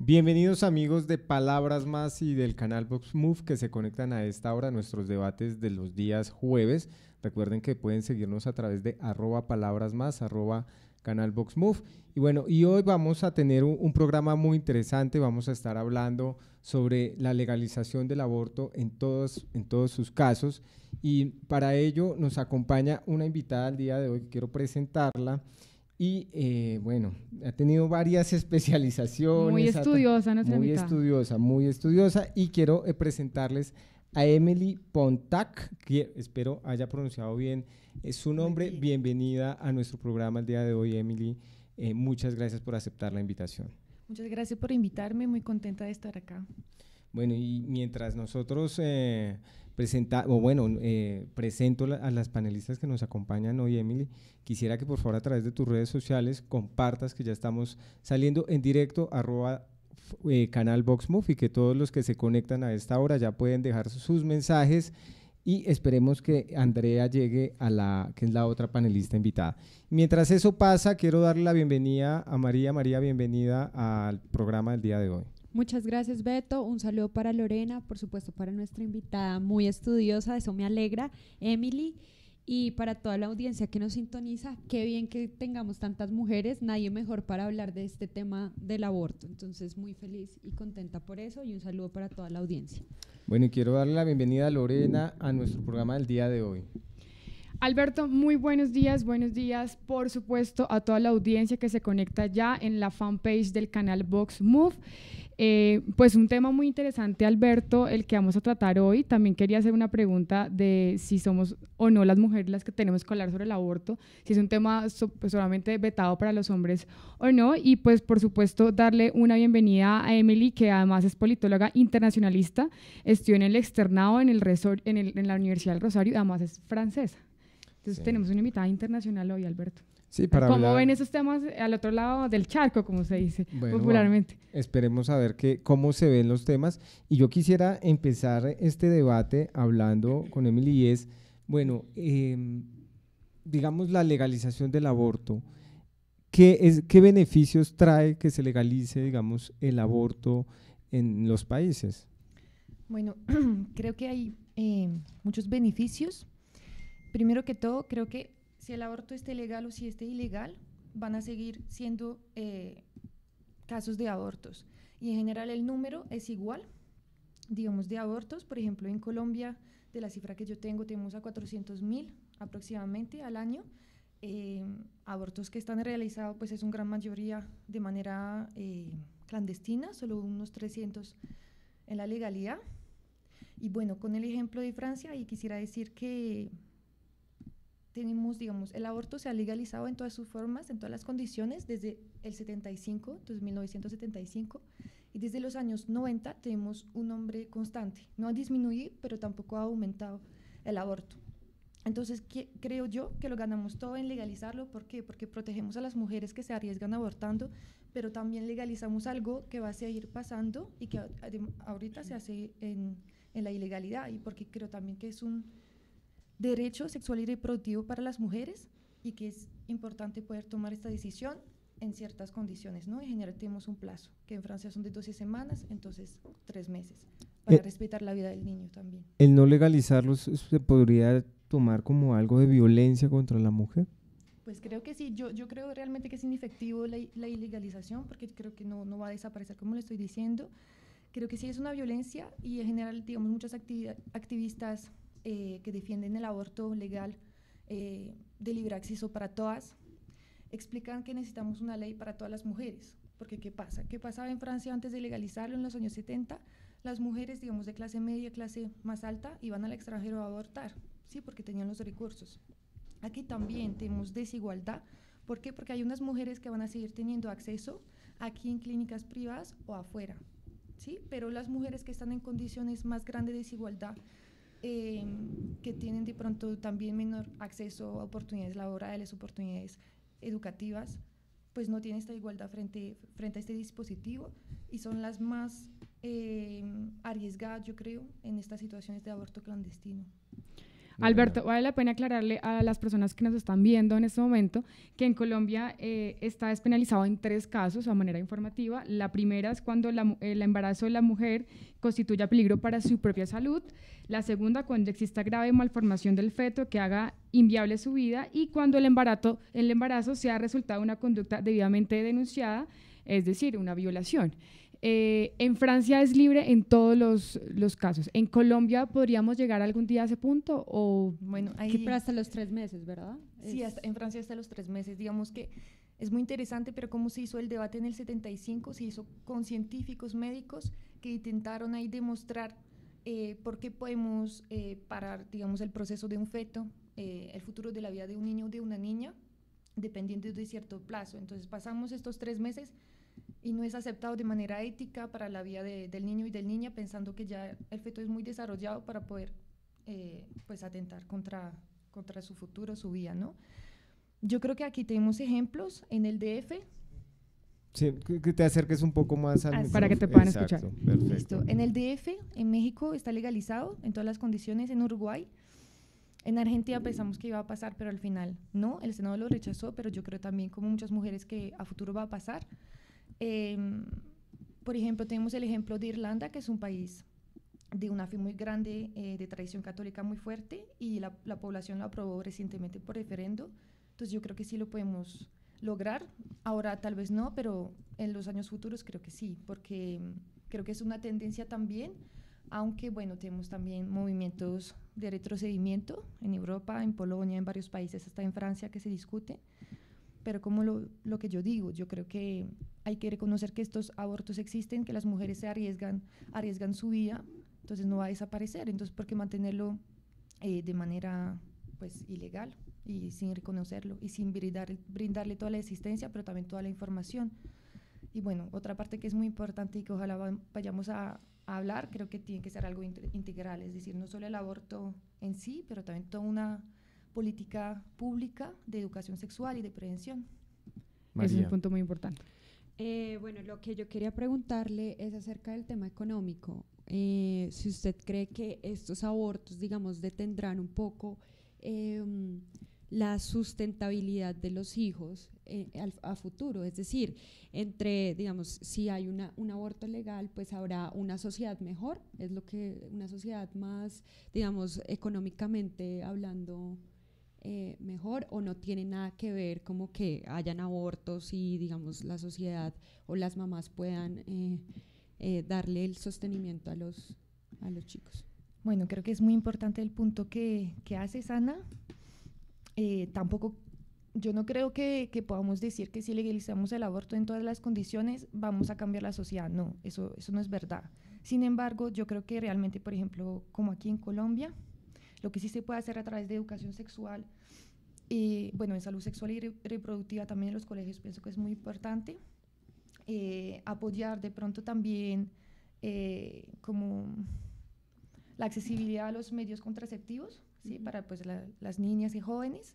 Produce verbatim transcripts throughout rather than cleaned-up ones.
Bienvenidos amigos de Palabras Más y del canal Vox Move que se conectan a esta hora a nuestros debates de los días jueves. Recuerden que pueden seguirnos a través de arroba palabras más, arroba canal Vox Move. Y bueno, y hoy vamos a tener un, un programa muy interesante. Vamos a estar hablando sobre la legalización del aborto en todos, en todos sus casos. Y para ello nos acompaña una invitada al día de hoy, quiero presentarla. Y eh, bueno, ha tenido varias especializaciones. Muy estudiosa nuestra Muy invitada. estudiosa, muy estudiosa. Y quiero eh, presentarles a Emily Pontac, que espero haya pronunciado bien eh, su nombre. Bien. Bienvenida a nuestro programa el día de hoy, Emily. Eh, muchas gracias por aceptar la invitación. Muchas gracias por invitarme, muy contenta de estar acá. Bueno, y mientras nosotros eh, presenta, o bueno, eh, presento la, a las panelistas que nos acompañan hoy, Emily, quisiera que por favor a través de tus redes sociales compartas que ya estamos saliendo en directo, arroba eh, canal Vox Move, y que todos los que se conectan a esta hora ya pueden dejar sus mensajes y esperemos que Andrea llegue a la, que es la otra panelista invitada. Mientras eso pasa, quiero darle la bienvenida a María. María, bienvenida al programa del día de hoy. Muchas gracias, Beto. Un saludo para Lorena, por supuesto para nuestra invitada muy estudiosa, eso me alegra, Emily, y para toda la audiencia que nos sintoniza. Qué bien que tengamos tantas mujeres, nadie mejor para hablar de este tema del aborto. Entonces, muy feliz y contenta por eso, y un saludo para toda la audiencia. Bueno, y quiero darle la bienvenida a Lorena a nuestro programa del día de hoy. Alberto, muy buenos días, buenos días, por supuesto, a toda la audiencia que se conecta ya en la fanpage del canal Vox Move. Eh, pues un tema muy interesante, Alberto, el que vamos a tratar hoy. También quería hacer una pregunta de si somos o no las mujeres las que tenemos que hablar sobre el aborto, si es un tema so, pues, solamente vetado para los hombres o no. Y pues por supuesto darle una bienvenida a Emily, que además es politóloga internacionalista, estudió en el externado en, el Resor, en, el, en la Universidad del Rosario y además es francesa. Entonces sí, tenemos una invitada internacional hoy, Alberto. Sí, para ¿Cómo hablar... ven esos temas al otro lado del charco, como se dice bueno, popularmente? Bueno, esperemos a ver que, cómo se ven los temas. Y yo quisiera empezar este debate hablando con Emily y es, bueno, eh, digamos la legalización del aborto. ¿Qué, es, ¿Qué beneficios trae que se legalice, digamos, el aborto en los países? Bueno, creo que hay eh, muchos beneficios. Primero que todo, creo que si el aborto esté legal o si esté ilegal, van a seguir siendo eh, casos de abortos. Y en general el número es igual, digamos, de abortos. Por ejemplo, en Colombia, de la cifra que yo tengo, tenemos a cuatrocientos mil aproximadamente al año. Eh, abortos que están realizados, pues es una gran mayoría de manera eh, clandestina, solo unos trescientos en la legalidad. Y bueno, con el ejemplo de Francia, y quisiera decir que tenemos, digamos, el aborto se ha legalizado en todas sus formas, en todas las condiciones, desde el setenta y cinco, desde mil novecientos setenta y cinco, y desde los años noventa tenemos un nombre constante. No ha disminuido, pero tampoco ha aumentado el aborto. Entonces, ¿qué, creo yo que lo ganamos todo en legalizarlo? ¿Por qué? Porque protegemos a las mujeres que se arriesgan abortando, pero también legalizamos algo que va a seguir pasando y que ahorita se hace en, en la ilegalidad, y porque creo también que es un derecho sexual y reproductivo para las mujeres y que es importante poder tomar esta decisión en ciertas condiciones, ¿no? En general tenemos un plazo, que en Francia son de doce semanas, entonces tres meses, para eh, respetar la vida del niño también. ¿El no legalizarlos se podría tomar como algo de violencia contra la mujer? Pues creo que sí, yo, yo creo realmente que es inefectivo la, la ilegalización, porque creo que no, no va a desaparecer como le estoy diciendo. Creo que sí es una violencia, y en general, digamos, muchas activistas Eh, que defienden el aborto legal eh, de libre acceso para todas, explican que necesitamos una ley para todas las mujeres, porque ¿qué pasa? ¿Qué pasaba en Francia antes de legalizarlo en los años setenta? Las mujeres, digamos, de clase media, clase más alta, iban al extranjero a abortar, ¿sí? Porque tenían los recursos. Aquí también tenemos desigualdad. ¿Por qué? Porque hay unas mujeres que van a seguir teniendo acceso aquí en clínicas privadas o afuera, ¿sí? Pero las mujeres que están en condiciones más grandes de desigualdad, Eh, que tienen de pronto también menor acceso a oportunidades laborales, oportunidades educativas, pues no tienen esta igualdad frente, frente a este dispositivo, y son las más eh, arriesgadas, yo creo, en estas situaciones de aborto clandestino. Alberto, vale la pena aclararle a las personas que nos están viendo en este momento que en Colombia eh, está despenalizado en tres casos a manera informativa. La primera es cuando la, el embarazo de la mujer constituya peligro para su propia salud. La segunda, cuando exista grave malformación del feto que haga inviable su vida. Y cuando el embarazo, el embarazo sea resultado de una conducta debidamente denunciada, es decir, una violación. Eh, en Francia es libre en todos los, los casos. ¿En Colombia podríamos llegar algún día a ese punto? O bueno, ahí, que, pero hasta los tres meses, ¿verdad? Sí, hasta, en Francia hasta los tres meses. Digamos que es muy interesante, pero cómo se hizo el debate en el setenta y cinco, se hizo con científicos médicos que intentaron ahí demostrar eh, por qué podemos eh, parar, digamos, el proceso de un feto, eh, el futuro de la vida de un niño o de una niña, dependiendo de cierto plazo. Entonces pasamos estos tres meses y no es aceptado de manera ética para la vida de, del niño y del niña, pensando que ya el feto es muy desarrollado para poder eh, pues atentar contra, contra su futuro, su vida, ¿no? Yo creo que aquí tenemos ejemplos en el D F. Sí, que te acerques un poco más al micrófono. Para que te puedan Exacto, escuchar. Perfecto. Listo. En el D F, en México está legalizado en todas las condiciones, en Uruguay. En Argentina pensamos que iba a pasar, pero al final no, el Senado lo rechazó, pero yo creo también, como muchas mujeres, que a futuro va a pasar. Eh, por ejemplo, tenemos el ejemplo de Irlanda, que es un país de una fe muy grande, eh, de tradición católica muy fuerte, y la, la población lo aprobó recientemente por referendo. Entonces yo creo que sí lo podemos lograr. Ahora tal vez no, pero en los años futuros creo que sí, porque creo que es una tendencia también, aunque bueno, tenemos también movimientos de retrocedimiento en Europa, en Polonia, en varios países, hasta en Francia, que se discute. Pero como lo, lo que yo digo, yo creo que hay que reconocer que estos abortos existen, que las mujeres se arriesgan, arriesgan su vida, entonces no va a desaparecer. Entonces, ¿por qué mantenerlo eh, de manera pues ilegal y sin reconocerlo y sin brindar, brindarle toda la existencia, pero también toda la información? Y bueno, otra parte que es muy importante y que ojalá va, vayamos a, a hablar, creo que tiene que ser algo integral, es decir, no solo el aborto en sí, pero también toda una política pública de educación sexual y de prevención. María. Ese es un punto muy importante. Eh, bueno, lo que yo quería preguntarle es acerca del tema económico. Eh, si usted cree que estos abortos, digamos, detendrán un poco eh, la sustentabilidad de los hijos eh, al, a futuro, es decir, entre, digamos, si hay una, un aborto legal, pues habrá una sociedad mejor, es lo que, una sociedad más, digamos, económicamente hablando, Eh, mejor, o no tiene nada que ver como que hayan abortos y digamos la sociedad o las mamás puedan eh, eh, darle el sostenimiento a los, a los chicos. Bueno, creo que es muy importante el punto que, que haces, Ana. Eh, tampoco, yo no creo que, que podamos decir que si legalizamos el aborto en todas las condiciones vamos a cambiar la sociedad. No, eso, eso no es verdad. Sin embargo, yo creo que realmente, por ejemplo, como aquí en Colombia, lo que sí se puede hacer a través de educación sexual y, bueno, en salud sexual y re reproductiva también en los colegios, pienso que es muy importante. Eh, apoyar de pronto también eh, como la accesibilidad a los medios contraceptivos, ¿sí? Uh-huh. Para pues, la, las niñas y jóvenes.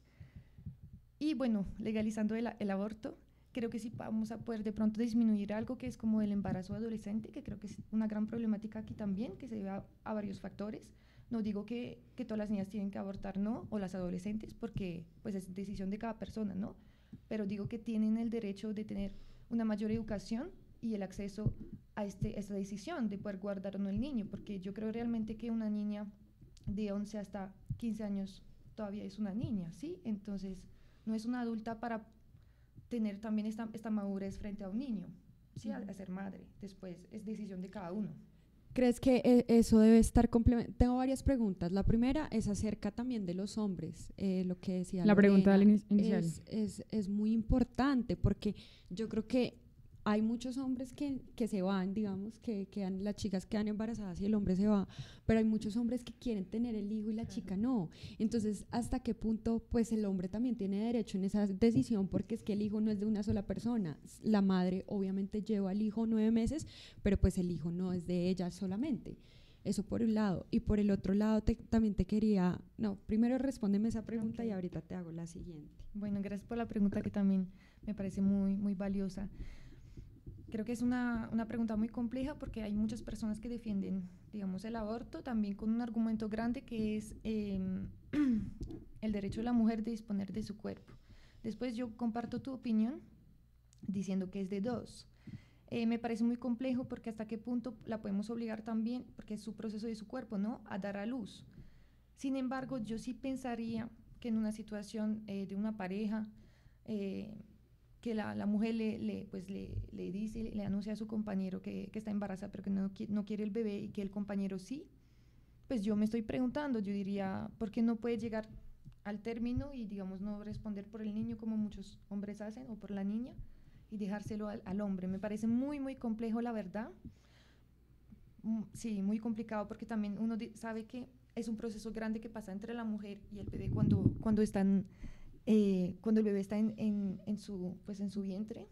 Y, bueno, legalizando el, el aborto, creo que sí vamos a poder de pronto disminuir algo que es como el embarazo adolescente, que creo que es una gran problemática aquí también, que se debe a, a varios factores. No digo que, que todas las niñas tienen que abortar, no, o las adolescentes, porque pues es decisión de cada persona, ¿no? Pero digo que tienen el derecho de tener una mayor educación y el acceso a este, esta decisión de poder guardar o no el niño, porque yo creo realmente que una niña de once hasta quince años todavía es una niña, ¿sí? Entonces no es una adulta para tener también esta, esta madurez frente a un niño, ¿sí? Uh-huh. a, a ser madre, después es decisión de cada uno. ¿Crees que eso debe estar complementado? Tengo varias preguntas. La primera es acerca también de los hombres, eh, lo que decía la Lorena, pregunta inicial. Es, es, es muy importante porque yo creo que hay muchos hombres que, que se van, digamos, que quedan, las chicas quedan embarazadas y el hombre se va, pero hay muchos hombres que quieren tener el hijo y la chica no. Entonces, ¿hasta qué punto pues el hombre también tiene derecho en esa decisión? Porque es que el hijo no es de una sola persona. La madre obviamente lleva al hijo nueve meses, pero pues el hijo no es de ella solamente. Eso por un lado. Y por el otro lado te, también te quería, no, primero respóndeme esa pregunta, okay, y ahorita te hago la siguiente. Bueno, gracias por la pregunta que también me parece muy, muy valiosa. creo que es una, una pregunta muy compleja porque hay muchas personas que defienden, digamos, el aborto también con un argumento grande que es eh, el derecho de la mujer de disponer de su cuerpo. Después yo comparto tu opinión diciendo que es de dos. Eh, me parece muy complejo porque hasta qué punto la podemos obligar también, porque es su proceso de su cuerpo, ¿no?, a dar a luz. Sin embargo, yo sí pensaría que en una situación eh, de una pareja, eh, que la, la mujer le, le, pues le, le dice, le anuncia a su compañero que, que está embarazada, pero que no, no quiere el bebé y que el compañero sí, pues yo me estoy preguntando, yo diría, ¿por qué no puede llegar al término y, digamos, no responder por el niño como muchos hombres hacen o por la niña y dejárselo al, al hombre? Me parece muy, muy complejo, la verdad. Sí, muy complicado porque también uno sabe que es un proceso grande que pasa entre la mujer y el bebé cuando, cuando, están, eh, cuando el bebé está en, en, en, su, pues en su vientre.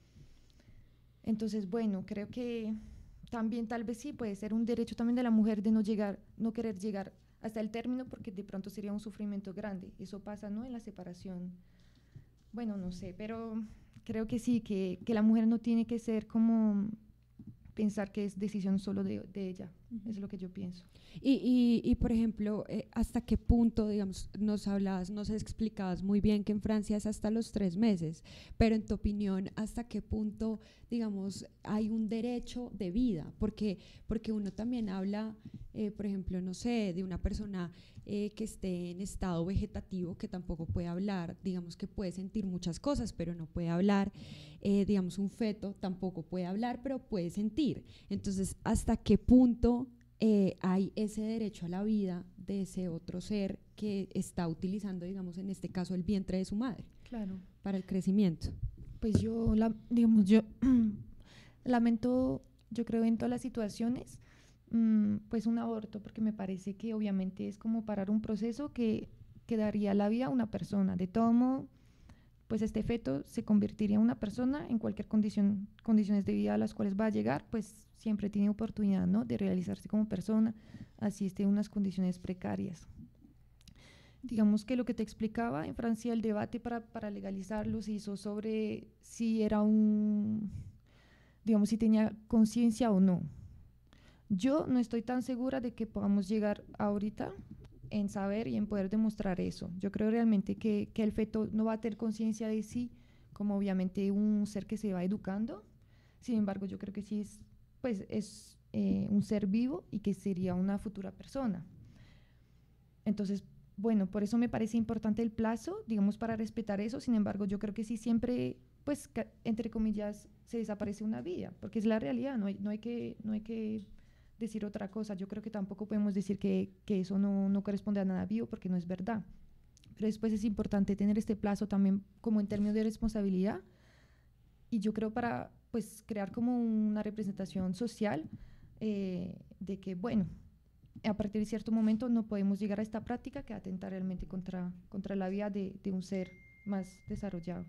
Entonces, bueno, creo que también tal vez sí puede ser un derecho también de la mujer de no llegar, no querer llegar hasta el término porque de pronto sería un sufrimiento grande. Eso pasa, ¿no?, en la separación. Bueno, no sé, pero creo que sí, que, que la mujer no tiene que ser como pensar que es decisión solo de, de ella. Uh-huh. Es lo que yo pienso. Y, y, y por ejemplo, eh, ¿hasta qué punto, digamos, nos hablabas, nos explicabas muy bien que en Francia es hasta los tres meses, pero en tu opinión, ¿hasta qué punto, digamos, hay un derecho de vida? Porque, porque uno también habla, eh, por ejemplo, no sé, de una persona eh, que esté en estado vegetativo, que tampoco puede hablar, digamos que puede sentir muchas cosas, pero no puede hablar, eh, digamos, un feto tampoco puede hablar, pero puede sentir. Entonces, ¿hasta qué punto Eh, hay ese derecho a la vida de ese otro ser que está utilizando, digamos, en este caso el vientre de su madre? Claro. Para el crecimiento? Pues yo, la, digamos, yo lamento, yo creo en todas las situaciones, mmm, pues un aborto, porque me parece que obviamente es como parar un proceso que, que daría la vida a una persona. De todo modo, pues este feto se convertiría en una persona en cualquier condición, condiciones de vida a las cuales va a llegar, pues siempre tiene oportunidad, ¿no?, de realizarse como persona, así esté en unas condiciones precarias. Digamos que lo que te explicaba, en Francia el debate para, para legalizarlo se hizo sobre si era un, digamos, si tenía conciencia o no. Yo no estoy tan segura de que podamos llegar ahorita en saber y en poder demostrar eso. Yo creo realmente que, que el feto no va a tener conciencia de sí, como obviamente un ser que se va educando. Sin embargo, yo creo que sí es, pues, es eh, un ser vivo y que sería una futura persona. Entonces, bueno, por eso me parece importante el plazo, digamos, para respetar eso. Sin embargo, yo creo que sí siempre, pues, entre comillas, se desaparece una vida, porque es la realidad, no hay, no hay que, no hay que decir otra cosa. Yo creo que tampoco podemos decir que, que eso no, no corresponde a nada vivo, porque no es verdad. Pero después es importante tener este plazo también como en términos de responsabilidad, y yo creo para, pues, crear como una representación social eh, de que, bueno, a partir de cierto momento no podemos llegar a esta práctica que atenta realmente contra, contra la vida de, de un ser más desarrollado.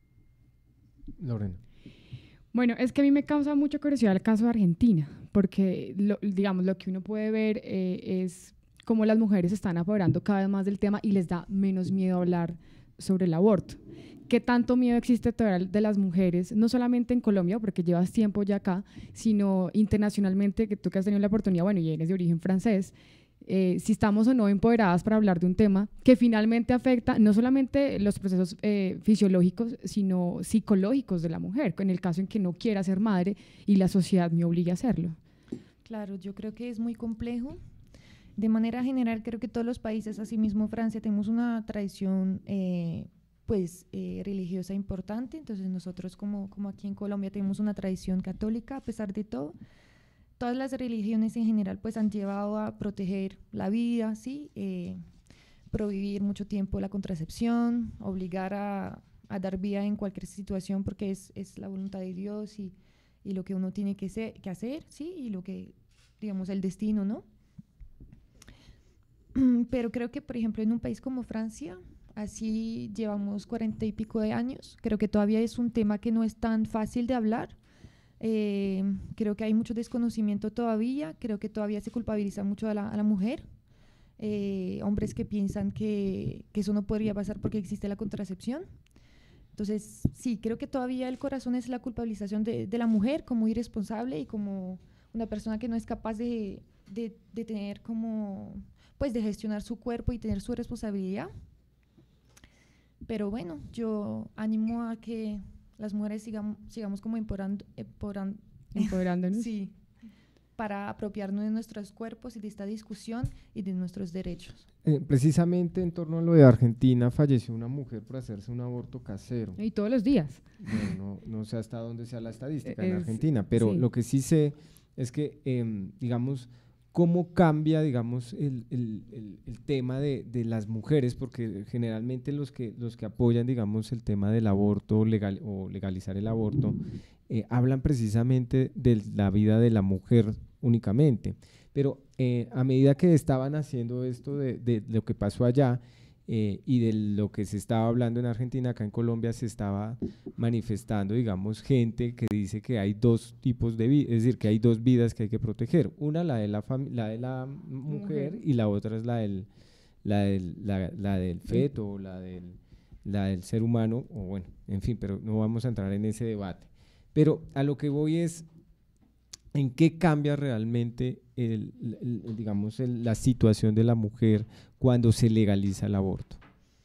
Lorena. Bueno, es que a mí me causa mucha curiosidad el caso de Argentina, porque lo, digamos, lo que uno puede ver eh, es cómo las mujeres se están apoderando cada vez más del tema y les da menos miedo hablar sobre el aborto. ¿Qué tanto miedo existe todavía de las mujeres, no solamente en Colombia, porque llevas tiempo ya acá, sino internacionalmente, que tú que has tenido la oportunidad, bueno, y eres de origen francés, eh, si estamos o no empoderadas para hablar de un tema que finalmente afecta no solamente los procesos eh, fisiológicos, sino psicológicos de la mujer, en el caso en que no quiera ser madre y la sociedad me obligue a hacerlo? Claro, yo creo que es muy complejo. De manera general, creo que todos los países, asimismo Francia, tenemos una tradición eh, pues eh, religiosa importante. Entonces nosotros como, como aquí en Colombia tenemos una tradición católica, a pesar de todo. Todas las religiones en general pues han llevado a proteger la vida, ¿sí? Eh, prohibir mucho tiempo la contracepción, obligar a, a dar vida en cualquier situación porque es, es la voluntad de Dios y, y lo que uno tiene que, ser, que hacer, ¿sí? Y lo que, digamos, el destino, ¿no? Pero creo que, por ejemplo, en un país como Francia, así llevamos cuarenta y pico de años, creo que todavía es un tema que no es tan fácil de hablar. Eh, creo que hay mucho desconocimiento todavía, creo que todavía se culpabiliza mucho a la, a la mujer, eh, hombres que piensan que, que eso no podría pasar porque existe la contracepción, Entonces, sí, creo que todavía el corazón es la culpabilización de, de la mujer como irresponsable y como una persona que no es capaz de, de, de tener como, pues de gestionar su cuerpo y tener su responsabilidad. Pero bueno, yo animo a que las mujeres sigamos, sigamos como empoderando, empoderan- Empoderándonos. sí, para apropiarnos de nuestros cuerpos y de esta discusión y de nuestros derechos. Eh, precisamente en torno a lo de Argentina, falleció una mujer por hacerse un aborto casero. Y todos los días. Bueno, no, no sé hasta dónde sea la estadística en Es- Argentina, pero sí. lo que sí sé es que, em, digamos, cómo cambia, digamos, el, el- el- el tema de, de las mujeres, porque generalmente los que, los que apoyan, digamos, el tema del aborto legal, o legalizar el aborto, eh, hablan precisamente de la vida de la mujer únicamente. Pero eh, a medida que estaban haciendo esto de, de lo que pasó allá, eh, y de lo que se estaba hablando en Argentina, acá en Colombia se estaba manifestando, digamos, gente que dice que hay dos tipos de vida, es decir, que hay dos vidas que hay que proteger. Una, la de la, fami- la, de la mujer, Mujer. y la otra es la del, la del, la, la del feto, o la del, la del ser humano, o bueno, en fin, pero no vamos a entrar en ese debate. Pero a lo que voy es, ¿en qué cambia realmente el, el- el, digamos, el- la situación de la mujer cuando se legaliza el aborto?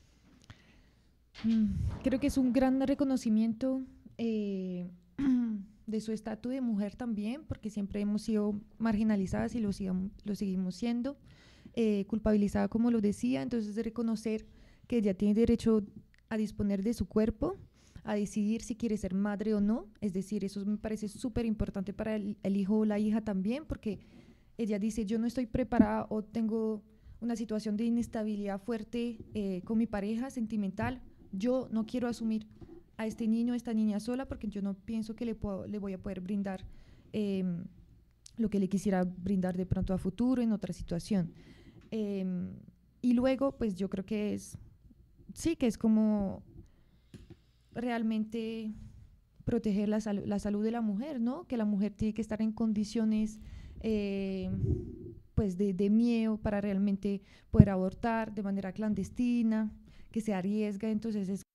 Mm, Creo que es un gran reconocimiento eh, de su estatus de mujer también, porque siempre hemos sido marginalizadas y lo, sigam- lo seguimos siendo, eh, culpabilizada como lo decía, entonces de reconocer que ella tiene derecho a disponer de su cuerpo, a decidir si quiere ser madre o no, es decir, eso me parece súper importante para el, el hijo o la hija también, porque ella dice, yo no estoy preparada o tengo una situación de inestabilidad fuerte eh, con mi pareja sentimental, yo no quiero asumir a este niño, a esta niña sola, porque yo no pienso que le, puedo, le voy a poder brindar eh, lo que le quisiera brindar de pronto a futuro en otra situación. Eh, y luego, pues yo creo que es, sí, que es como realmente proteger la, sal la salud de la mujer, ¿no? Que la mujer tiene que estar en condiciones eh, pues de, de miedo para realmente poder abortar de manera clandestina, que se arriesga, entonces es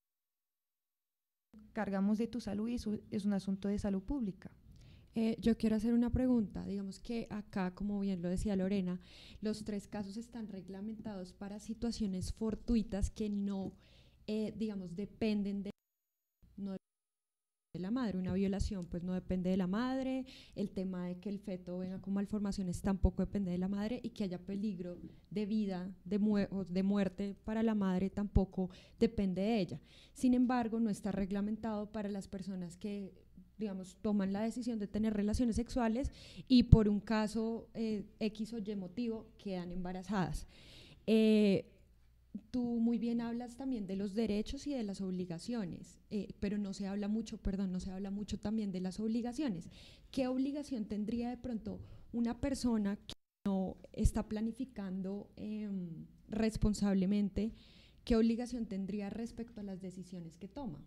cargamos de tu salud y eso es un asunto de salud pública. Eh, yo quiero hacer una pregunta. Digamos que acá, como bien lo decía Lorena, los tres casos están reglamentados para situaciones fortuitas que no, eh, digamos, dependen de, no de la madre. Una violación pues no depende de la madre, el tema de que el feto venga con malformaciones tampoco depende de la madre, y que haya peligro de vida, de, mu o de muerte para la madre tampoco depende de ella. Sin embargo, no está reglamentado para las personas que, digamos, toman la decisión de tener relaciones sexuales y por un caso eh, X o Y motivo quedan embarazadas. Eh, Tú muy bien hablas también de los derechos y de las obligaciones, eh, pero no se habla mucho, perdón, no se habla mucho también de las obligaciones. ¿Qué obligación tendría de pronto una persona que no está planificando eh, responsablemente? ¿Qué obligación tendría respecto a las decisiones que toma?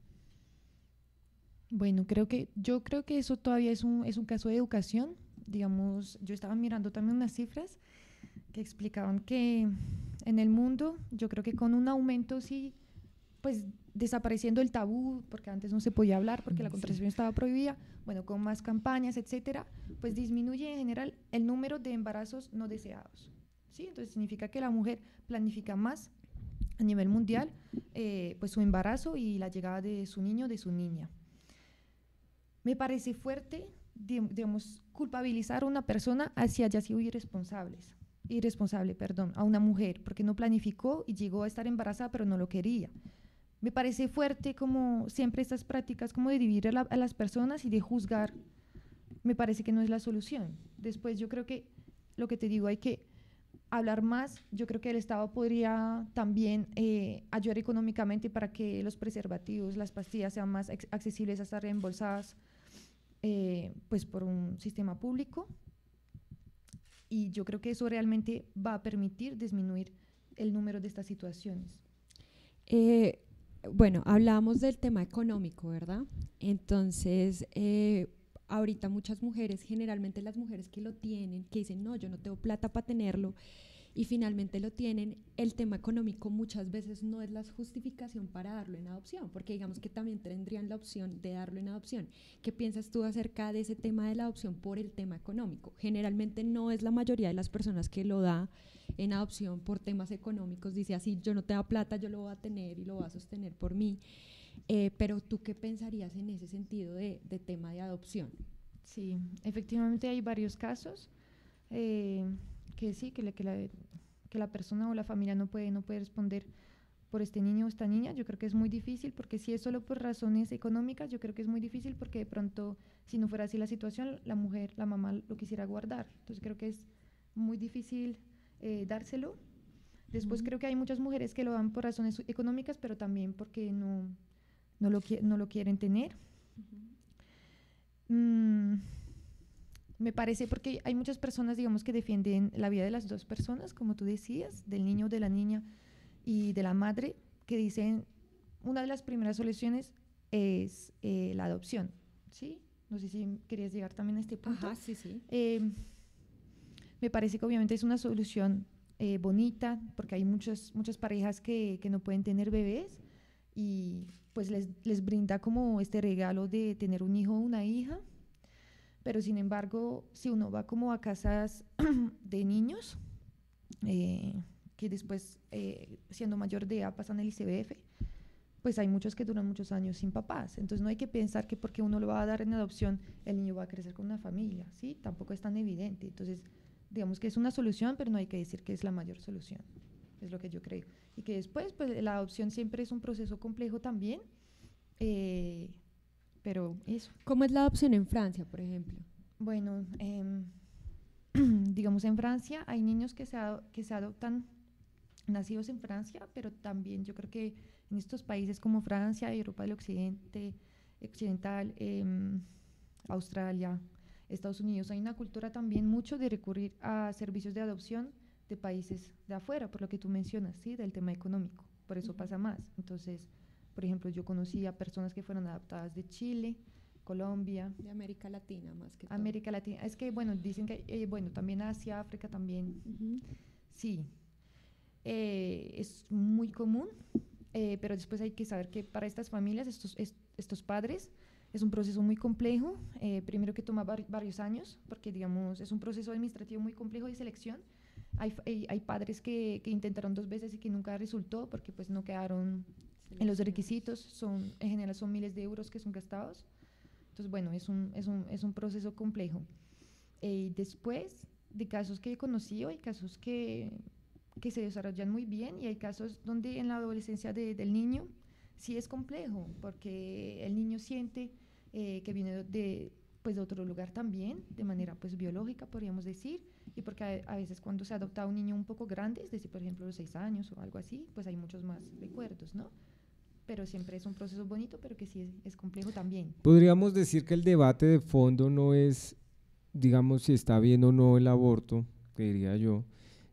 Bueno, creo que yo creo que eso todavía es un, es un caso de educación. Digamos, yo estaba mirando también unas cifras que explicaban que en el mundo, yo creo que con un aumento, sí, pues desapareciendo el tabú, porque antes no se podía hablar, porque la contracepción estaba prohibida, bueno, con más campañas, etcétera, pues disminuye en general el número de embarazos no deseados. ¿Sí? Entonces significa que la mujer planifica más a nivel mundial eh, pues su embarazo y la llegada de su niño, de su niña. Me parece fuerte, digamos, culpabilizar a una persona hacia haya sido irresponsables, irresponsable, perdón, a una mujer, porque no planificó y llegó a estar embarazada, pero no lo quería. Me parece fuerte como siempre estas prácticas como de dividir a, la, a las personas y de juzgar, me parece que no es la solución. Después yo creo que, lo que te digo, hay que hablar más. Yo creo que el Estado podría también eh, ayudar económicamente para que los preservativos, las pastillas sean más accesibles a estar reembolsadas eh, pues por un sistema público, y yo creo que eso realmente va a permitir disminuir el número de estas situaciones. Eh, bueno, hablábamos del tema económico, ¿verdad? Entonces, eh, ahorita muchas mujeres, generalmente las mujeres que lo tienen, que dicen, no, yo no tengo plata para tenerlo, y finalmente lo tienen, el tema económico muchas veces no es la justificación para darlo en adopción, porque digamos que también tendrían la opción de darlo en adopción. ¿Qué piensas tú acerca de ese tema de la adopción por el tema económico? Generalmente no es la mayoría de las personas que lo da en adopción por temas económicos, dice así, yo no tengo plata, yo lo voy a tener y lo voy a sostener por mí, eh, pero ¿tú qué pensarías en ese sentido de, de tema de adopción? Sí, efectivamente hay varios casos eh, que sí, que, le, que, la, que la persona o la familia no puede, no puede responder por este niño o esta niña. Yo creo que es muy difícil, porque si es solo por razones económicas, yo creo que es muy difícil, porque de pronto, si no fuera así la situación, la mujer, la mamá lo quisiera guardar. Entonces creo que es muy difícil eh, dárselo. Después uh-huh. creo que hay muchas mujeres que lo dan por razones económicas, pero también porque no, no, lo, no lo quieren tener. Uh-huh. Mm, me parece, porque hay muchas personas, digamos, que defienden la vida de las dos personas, como tú decías, del niño, de la niña y de la madre, que dicen una de las primeras soluciones es eh, la adopción, ¿sí? No sé si querías llegar también a este punto. Ajá, sí, sí. Eh, me parece que obviamente es una solución eh, bonita, porque hay muchas, muchas parejas que, que no pueden tener bebés y pues les, les brinda como este regalo de tener un hijo o una hija, pero sin embargo, si uno va como a casas de niños, eh, que después, eh, siendo mayor de edad, pasan el I C B F, pues hay muchos que duran muchos años sin papás. Entonces no hay que pensar que porque uno lo va a dar en adopción, el niño va a crecer con una familia, ¿sí? Tampoco es tan evidente. Entonces, digamos que es una solución, pero no hay que decir que es la mayor solución, es lo que yo creo. Y que después, pues la adopción siempre es un proceso complejo también, eh, pero eso. ¿Cómo es la adopción en Francia, por ejemplo? Bueno, eh, digamos en Francia hay niños que se, que se adoptan nacidos en Francia, pero también yo creo que en estos países como Francia, Europa del Occidente, Occidental, eh, Australia, Estados Unidos, hay una cultura también mucho de recurrir a servicios de adopción de países de afuera, por lo que tú mencionas, ¿sí? Del tema económico, por eso pasa más. Entonces, por ejemplo, yo conocí a personas que fueron adoptadas de Chile, Colombia. De América Latina más que todo. América Latina, es que bueno, dicen que, eh, bueno, también Asia, África también, uh-huh. sí. Eh, es muy común, eh, pero después hay que saber que para estas familias, estos, est estos padres, es un proceso muy complejo, eh, primero que toma var varios años, porque digamos es un proceso administrativo muy complejo de selección. Hay, hay, hay padres que, que intentaron dos veces y que nunca resultó porque pues no quedaron en los requisitos, son, en general son miles de euros que son gastados. Entonces bueno, es un, es un, es un proceso complejo. Eh, después de casos que he conocido, hay casos que que se desarrollan muy bien y hay casos donde en la adolescencia de, del niño sí es complejo, porque el niño siente eh, que viene de, pues, de otro lugar también, de manera pues biológica podríamos decir, y porque a, a veces cuando se adopta a un niño un poco grande, es decir, por ejemplo los seis años o algo así, pues hay muchos más recuerdos, ¿no? Pero siempre es un proceso bonito, pero que sí es, es complejo también. Podríamos decir que el debate de fondo no es, digamos, si está bien o no el aborto, que diría yo,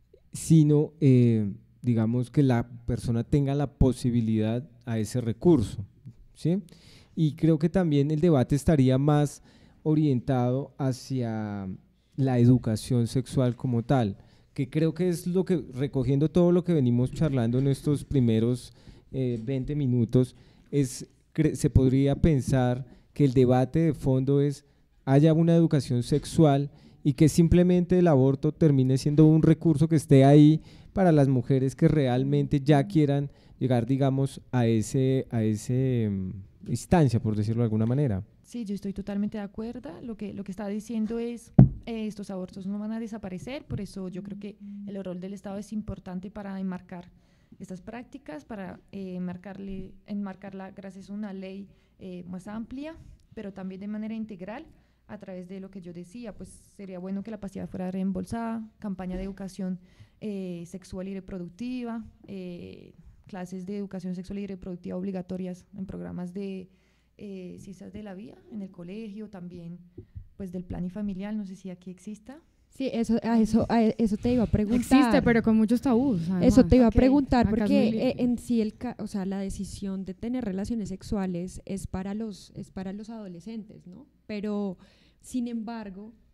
sino, eh, digamos, que la persona tenga la posibilidad a ese recurso, ¿sí? Y creo que también el debate estaría más orientado hacia la educación sexual como tal, que creo que es lo que, recogiendo todo lo que venimos charlando en estos primeros eh, veinte minutos, es, se podría pensar que el debate de fondo es, haya una educación sexual y que simplemente el aborto termine siendo un recurso que esté ahí para las mujeres que realmente ya quieran llegar, digamos, a ese, a ese um, instancia, por decirlo de alguna manera. Sí, yo estoy totalmente de acuerdo. Lo que, lo que está diciendo es, eh, estos abortos no van a desaparecer, por eso yo creo que el rol del Estado es importante para enmarcar estas prácticas, para eh, enmarcarle, enmarcarla gracias a una ley eh, más amplia, pero también de manera integral, a través de lo que yo decía, pues sería bueno que la pastilla fuera reembolsada, campaña de educación eh, sexual y reproductiva, eh, clases de educación sexual y reproductiva obligatorias en programas de eh, ciencias de la vida, en el colegio, también pues del plan y familiar, no sé si aquí exista. Sí, eso, a eso, a eso te iba a preguntar. Existe, pero con muchos tabús. Además. Eso te iba okay. a preguntar, Acá porque eh, en sí, el ca o sea, la decisión de tener relaciones sexuales es para los, es para los adolescentes, ¿no? Pero, sin embargo,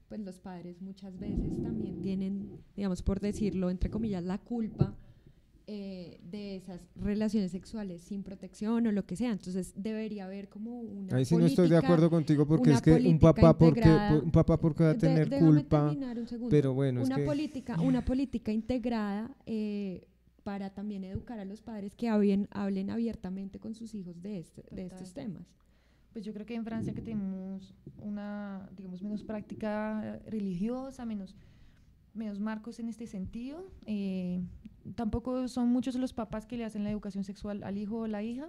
pues los padres muchas veces también tienen, digamos por decirlo, entre comillas, la culpa eh, de esas relaciones sexuales sin protección o lo que sea. Entonces debería haber como una Ahí sí política, no estoy de acuerdo contigo, porque una es que un política papá porque integrada. un papá porque va a De- tener déjame culpa, terminar un segundo. pero bueno, es una que política, una política integrada eh, para también educar a los padres que hablen, hablen abiertamente con sus hijos de, este, de Total. estos temas. Pues yo creo que en Francia, que tenemos una, digamos, menos práctica religiosa, menos, menos marcos en este sentido, eh, tampoco son muchos los papás que le hacen la educación sexual al hijo o la hija,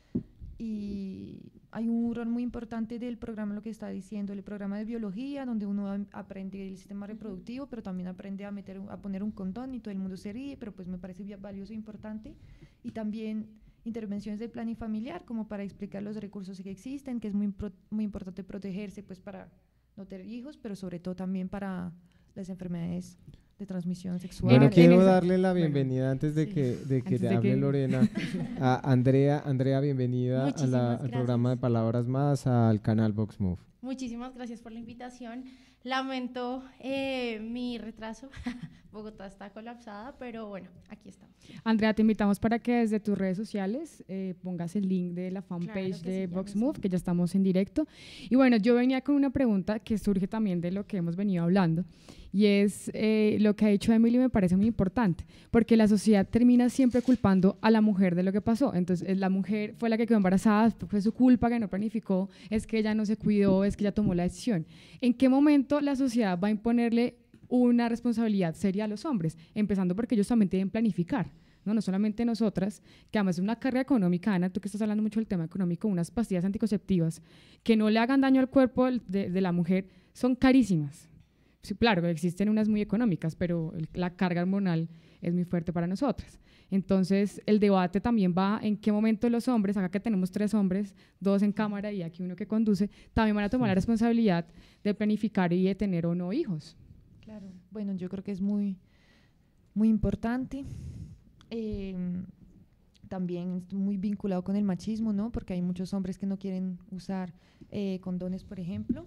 y hay un rol muy importante del programa, lo que está diciendo, el programa de biología, donde uno am- aprende el sistema reproductivo, pero también aprende a, meter, un- a poner un condón, y todo el mundo se ríe, pero pues me parece bien valioso e importante, y también intervenciones de plan y familiar, como para explicar los recursos que existen, que es muy, impro- muy importante protegerse pues para no tener hijos, pero sobre todo también para las enfermedades de transmisión sexual. bueno, en quiero esa- darle la bueno, bienvenida antes de sí. que de que Antes te de hable que- Lorena a Andrea. Andrea, bienvenida a la- Muchísimas al gracias. programa de Palabras Más, al canal Vox Move. Muchísimas gracias por la invitación. Lamento eh, mi retraso. Bogotá está colapsada, pero bueno, aquí estamos. Andrea, te invitamos para que desde tus redes sociales eh, pongas el link de la fanpage Claro que de sí, ya Vox mismo. Move, que ya estamos en directo. Y bueno, yo venía con una pregunta que surge también de lo que hemos venido hablando, y es eh, lo que ha dicho Emily, me parece muy importante, porque la sociedad termina siempre culpando a la mujer de lo que pasó. Entonces, eh, la mujer fue la que quedó embarazada, fue su culpa que no planificó, es que ella no se cuidó, es que ella tomó la decisión. ¿En qué momento la sociedad va a imponerle una responsabilidad seria a los hombres? Empezando porque ellos también deben planificar. No, no solamente nosotras, que además es una carga económica, Ana, tú que estás hablando mucho del tema económico, unas pastillas anticonceptivas que no le hagan daño al cuerpo de, de la mujer son carísimas. Sí, claro, existen unas muy económicas, pero el- la carga hormonal es muy fuerte para nosotras. Entonces, el debate también va en qué momento los hombres, acá que tenemos tres hombres, dos en cámara y aquí uno que conduce, también van a tomar la responsabilidad de planificar y de tener o no hijos. Claro, bueno, yo creo que es muy, muy importante. Eh, también es muy vinculado con el machismo, ¿no? Porque hay muchos hombres que no quieren usar eh, condones, por ejemplo.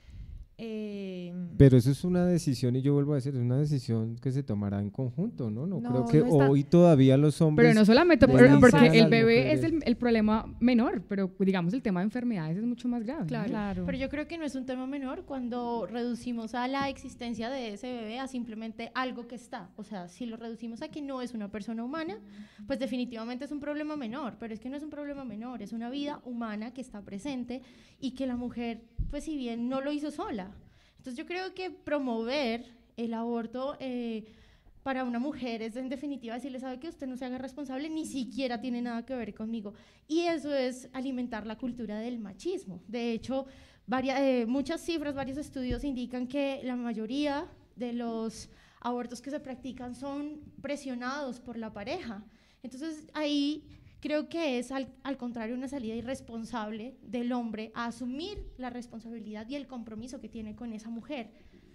Eh, Pero eso es una decisión, y yo vuelvo a decir, es una decisión que se tomará en conjunto, ¿no? No, No, creo que no está- hoy todavía los hombres... Pero no solamente, no por- es tan porque fácil. el bebé Las es el, el problema menor, pero digamos el tema de enfermedades es mucho más grave. ¿no? Claro. Claro. Pero yo creo que no es un tema menor cuando reducimos a la existencia de ese bebé a simplemente algo que está. O sea, si lo reducimos a que no es una persona humana, pues definitivamente es un problema menor. Pero es que no es un problema menor, es una vida humana que está presente y que la mujer, pues si bien no lo hizo sola. Entonces yo creo que promover el aborto eh, para una mujer es en definitiva decirle, sabe que usted no se haga responsable, ni siquiera tiene nada que ver conmigo. Y eso es alimentar la cultura del machismo. De hecho, varias, eh, muchas cifras, varios estudios indican que la mayoría de los abortos que se practican son presionados por la pareja. Entonces ahí creo que es al, al contrario una salida irresponsable del hombre a asumir la responsabilidad y el compromiso que tiene con esa mujer.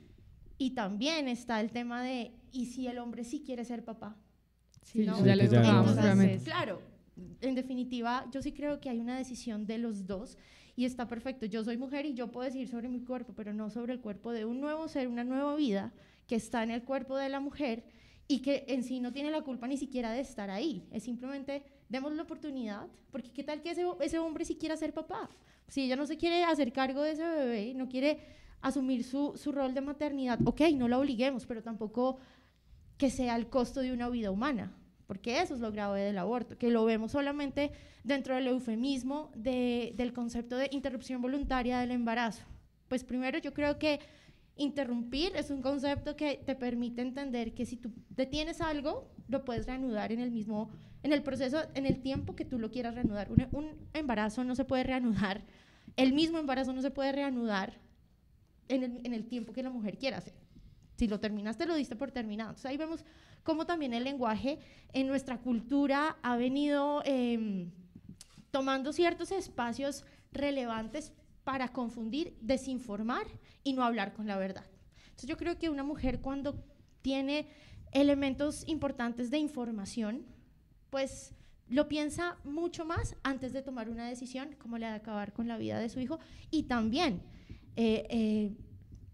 Y también está el tema de, ¿y si el hombre sí quiere ser papá? Sí, ¿No? ya Sí, le que ya tocamos, no. obviamente. Claro, en definitiva, yo sí creo que hay una decisión de los dos y está perfecto. Yo soy mujer y yo puedo decir sobre mi cuerpo, pero no sobre el cuerpo de un nuevo ser, una nueva vida que está en el cuerpo de la mujer y que en sí no tiene la culpa ni siquiera de estar ahí. Es simplemente, demos la oportunidad, porque qué tal que ese, ese hombre sí quiera ser papá. Si ella no se quiere hacer cargo de ese bebé, no quiere asumir su, su rol de maternidad, ok, no la obliguemos, pero tampoco que sea al costo de una vida humana, porque eso es lo grave del aborto, que lo vemos solamente dentro del eufemismo de, del concepto de interrupción voluntaria del embarazo. Pues primero yo creo que interrumpir es un concepto que te permite entender que si tú detienes algo, lo puedes reanudar en el mismo, en el proceso, en el tiempo que tú lo quieras reanudar. Un, un embarazo no se puede reanudar, el mismo embarazo no se puede reanudar en el, en el tiempo que la mujer quiera hacer. Si lo terminaste, lo diste por terminado. Entonces ahí vemos cómo también el lenguaje en nuestra cultura ha venido eh, tomando ciertos espacios relevantes para confundir, desinformar y no hablar con la verdad. Entonces yo creo que una mujer cuando tiene elementos importantes de información, pues lo piensa mucho más antes de tomar una decisión como la de acabar con la vida de su hijo y también eh, eh,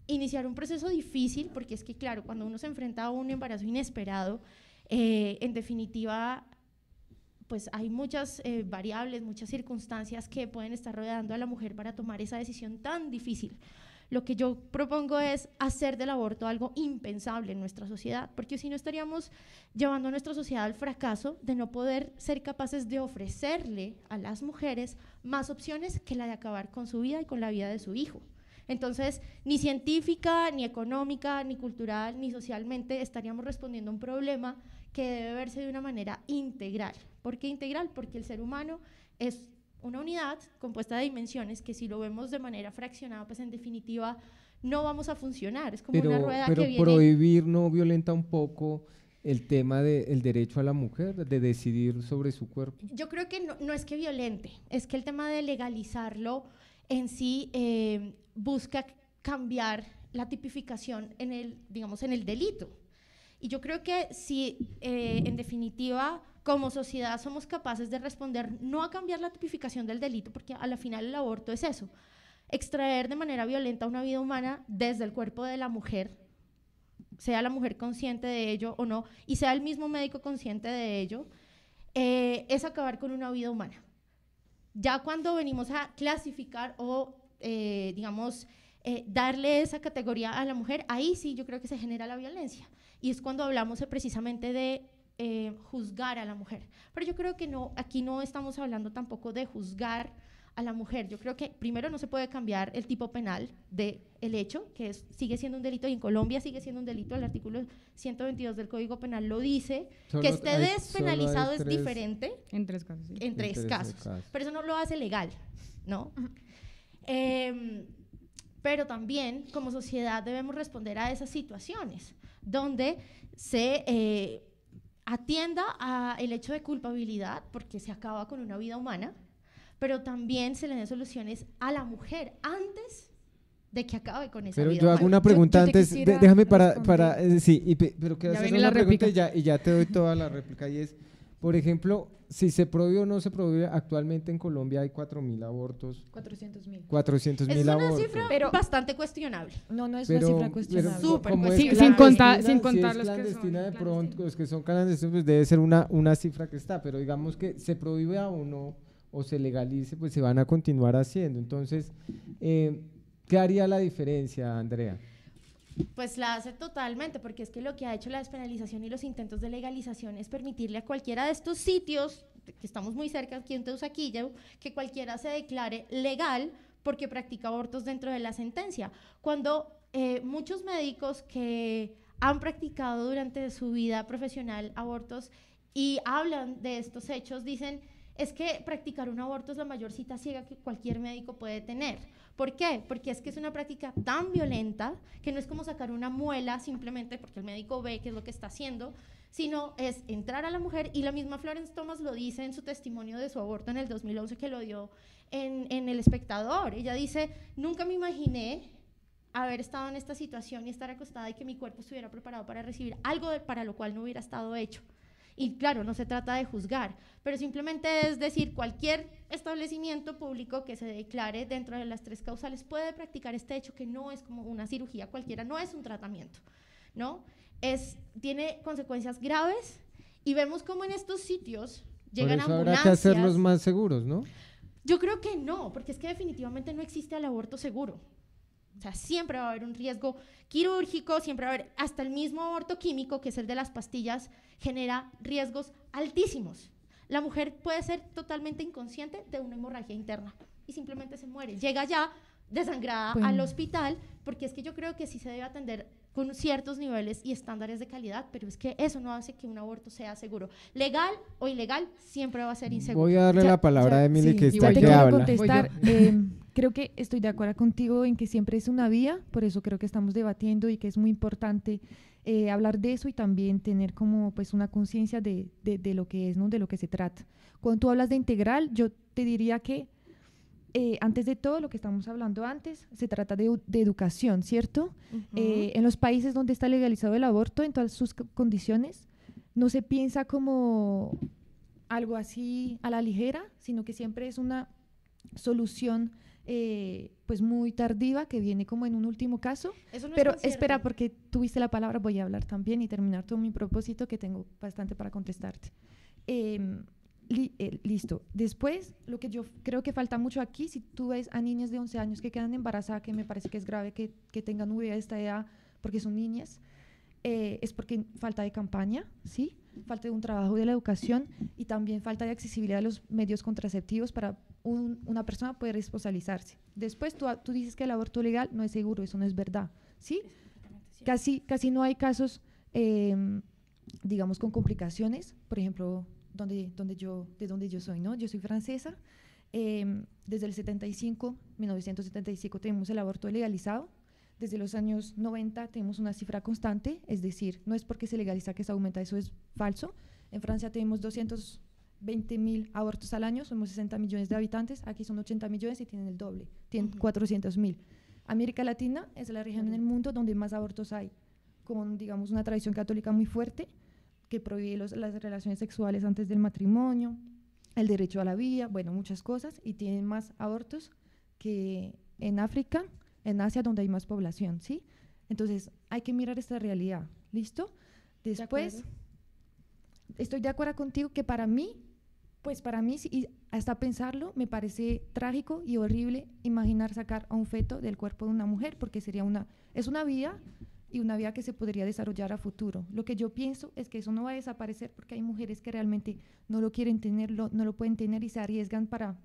iniciar un proceso difícil, porque es que claro, cuando uno se enfrenta a un embarazo inesperado, eh, en definitiva, pues hay muchas eh, variables, muchas circunstancias que pueden estar rodeando a la mujer para tomar esa decisión tan difícil. Lo que yo propongo es hacer del aborto algo impensable en nuestra sociedad, porque si no estaríamos llevando a nuestra sociedad al fracaso de no poder ser capaces de ofrecerle a las mujeres más opciones que la de acabar con su vida y con la vida de su hijo. Entonces, ni científica, ni económica, ni cultural, ni socialmente estaríamos respondiendo a un problema que debe verse de una manera integral. ¿Por qué integral? Porque el ser humano es una unidad compuesta de dimensiones que si lo vemos de manera fraccionada, pues en definitiva no vamos a funcionar. Es como pero, una rueda pero que viene… prohibir no violenta un poco el tema del derecho a la mujer de decidir sobre su cuerpo. Yo creo que no, no es que violente, es que el tema de legalizarlo en sí eh, busca cambiar la tipificación en el, digamos, en el delito. Y yo creo que si eh, en definitiva como sociedad somos capaces de responder no a cambiar la tipificación del delito, porque a la final el aborto es eso, extraer de manera violenta una vida humana desde el cuerpo de la mujer, sea la mujer consciente de ello o no, y sea el mismo médico consciente de ello, eh, es acabar con una vida humana. Ya cuando venimos a clasificar o, eh, digamos, eh, darle esa categoría a la mujer, ahí sí yo creo que se genera la violencia. Y es cuando hablamos eh, precisamente de eh, juzgar a la mujer. Pero yo creo que no, aquí no estamos hablando tampoco de juzgar a la mujer. Yo creo que primero no se puede cambiar el tipo penal del hecho, que es, sigue siendo un delito, y en Colombia sigue siendo un delito. El artículo ciento veintidós del Código Penal lo dice. Solo que esté hay, despenalizado es tres, diferente. En tres casos. Sí. En tres, en tres casos. casos. Pero eso no lo hace legal, ¿no? eh, pero también como sociedad debemos responder a esas situaciones donde se eh, atienda al hecho de culpabilidad, porque se acaba con una vida humana, pero también se le den soluciones a la mujer antes de que acabe con esa pero vida yo humana. hago una pregunta yo, yo antes, de, déjame para, para eh, sí, y pe, pero quiero ya hacer una la pregunta réplica. y ya, y ya te doy toda la réplica, y es, por ejemplo, si se prohíbe o no se prohíbe, actualmente en Colombia hay cuatro mil abortos. cuatrocientos mil. cuatrocientos mil es una abortos. cifra pero, bastante cuestionable. No, no es pero, una cifra cuestionable. Pero, Súper como es sí, sin contar, sin clandestina, contar si los es que son clandestina de pronto, clandestinos. los que son clandestinos, pues debe ser una, una cifra que está, pero digamos que se prohíbe o no, o se legalice, pues se van a continuar haciendo. Entonces, eh, ¿qué haría la diferencia, Andrea? Pues la hace totalmente, porque es que lo que ha hecho la despenalización y los intentos de legalización es permitirle a cualquiera de estos sitios, que estamos muy cerca aquí en Teusaquillo, que cualquiera se declare legal porque practica abortos dentro de la sentencia. Cuando eh, muchos médicos que han practicado durante su vida profesional abortos y hablan de estos hechos, dicen, es que practicar un aborto es la mayor cita ciega que cualquier médico puede tener. ¿Por qué? Porque es que es una práctica tan violenta que no es como sacar una muela simplemente porque el médico ve qué es lo que está haciendo, sino es entrar a la mujer, y la misma Florence Thomas lo dice en su testimonio de su aborto en el dos mil once que lo dio en, en El Espectador. Ella dice, nunca me imaginé haber estado en esta situación y estar acostada y que mi cuerpo estuviera preparado para recibir algo de, para lo cual no hubiera estado hecho. Y claro, no se trata de juzgar, pero simplemente es decir, cualquier establecimiento público que se declare dentro de las tres causales puede practicar este hecho, que no es como una cirugía cualquiera, no es un tratamiento, ¿no? Es, tiene consecuencias graves, y vemos cómo en estos sitios llegan Por eso ambulancias. habrá que hacerlos más seguros, ¿no? Yo creo que no, porque es que definitivamente no existe el aborto seguro. O sea, siempre va a haber un riesgo quirúrgico, siempre va a haber, hasta el mismo aborto químico, que es el de las pastillas, genera riesgos altísimos. La mujer puede ser totalmente inconsciente de una hemorragia interna y simplemente se muere. Llega ya desangrada Bueno. al hospital, porque es que yo creo que sí se debe atender con ciertos niveles y estándares de calidad, pero es que eso no hace que un aborto sea seguro. Legal o ilegal, siempre va a ser inseguro. Voy a darle Ya- la palabra ya- a Emily, sí, que igual está te que quiero habla. contestar. Eh, creo que estoy de acuerdo contigo en que siempre es una vía, por eso creo que estamos debatiendo y que es muy importante eh, hablar de eso y también tener como pues una conciencia de, de, de lo que es, ¿no? De lo que se trata. Cuando tú hablas de integral, yo te diría que eh, antes de todo lo que estamos hablando antes, se trata de, de educación, ¿cierto? Uh-huh. Eh, en los países donde está legalizado el aborto, en todas sus co- condiciones, no se piensa como algo así a la ligera, sino que siempre es una solución eh, pues muy tardiva, que viene como en un último caso. Eso no Pero es tan espera, cierto. porque tuviste la palabra, voy a hablar también y terminar todo mi propósito, que tengo bastante para contestarte. Eh, li, eh, listo. Después, lo que yo creo que falta mucho aquí, si tú ves a niñas de once años que quedan embarazadas, que me parece que es grave que, que tengan V I H a esta edad porque son niñas, eh, es porque falta de campaña, ¿sí? Falta de un trabajo de la educación y también falta de accesibilidad a los medios contraceptivos para un, una persona poder responsabilizarse. Después tú, tú dices que el aborto legal no es seguro, eso no es verdad, ¿sí? Casi, casi no hay casos, eh, digamos, con complicaciones, por ejemplo, donde, donde yo, de donde yo soy, ¿no? Yo soy francesa, eh, desde el setenta y cinco, mil novecientos setenta y cinco tenemos el aborto legalizado, desde los años noventa tenemos una cifra constante, es decir, no es porque se legaliza que se aumenta, eso es falso. En Francia tenemos doscientos veinte mil abortos al año, somos sesenta millones de habitantes, aquí son ochenta millones y tienen el doble, tienen uh-huh. cuatrocientos mil. América Latina es la región uh-huh. en el mundo donde más abortos hay, con, digamos, una tradición católica muy fuerte que prohíbe los, las relaciones sexuales antes del matrimonio, el derecho a la vida, bueno, muchas cosas, y tienen más abortos que en África, en Asia, donde hay más población, ¿sí? Entonces, hay que mirar esta realidad, ¿listo? Después, de estoy de acuerdo contigo que para mí, pues para mí, y hasta pensarlo, me parece trágico y horrible imaginar sacar a un feto del cuerpo de una mujer, porque sería una, es una vida y una vida que se podría desarrollar a futuro. Lo que yo pienso es que eso no va a desaparecer porque hay mujeres que realmente no lo quieren tener, lo, no lo pueden tener y se arriesgan para,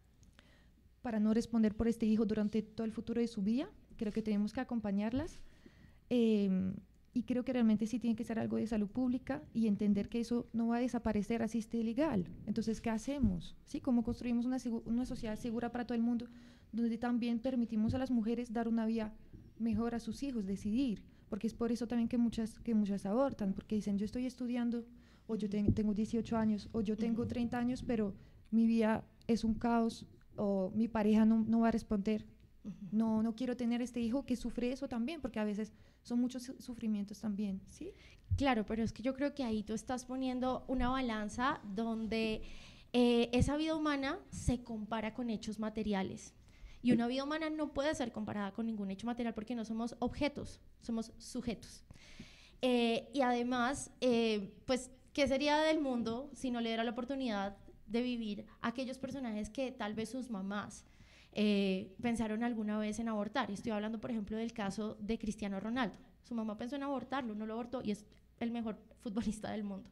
para no responder por este hijo durante todo el futuro de su vida. Creo que tenemos que acompañarlas. Eh, y creo que realmente sí tiene que ser algo de salud pública y entender que eso no va a desaparecer así esté legal. Entonces, ¿qué hacemos? ¿Sí? ¿Cómo construimos una, una sociedad segura para todo el mundo, donde también permitimos a las mujeres dar una vida mejor a sus hijos, decidir? Porque es por eso también que muchas, que muchas abortan, porque dicen, yo estoy estudiando, o yo ten, tengo dieciocho años, o yo tengo treinta años, pero mi vida es un caos, o mi pareja no, no va a responder. No, no quiero tener este hijo que sufre eso también, porque a veces son muchos sufrimientos también, ¿sí? Claro, pero es que yo creo que ahí tú estás poniendo una balanza donde eh, esa vida humana se compara con hechos materiales. Y una vida humana no puede ser comparada con ningún hecho material porque no somos objetos, somos sujetos. Eh, y además, eh, pues, ¿qué sería del mundo si no le diera la oportunidad de vivir a aquellos personajes que tal vez sus mamás Eh, pensaron alguna vez en abortar? Y estoy hablando, por ejemplo, del caso de Cristiano Ronaldo. Su mamá pensó en abortarlo, no lo abortó y es el mejor futbolista del mundo.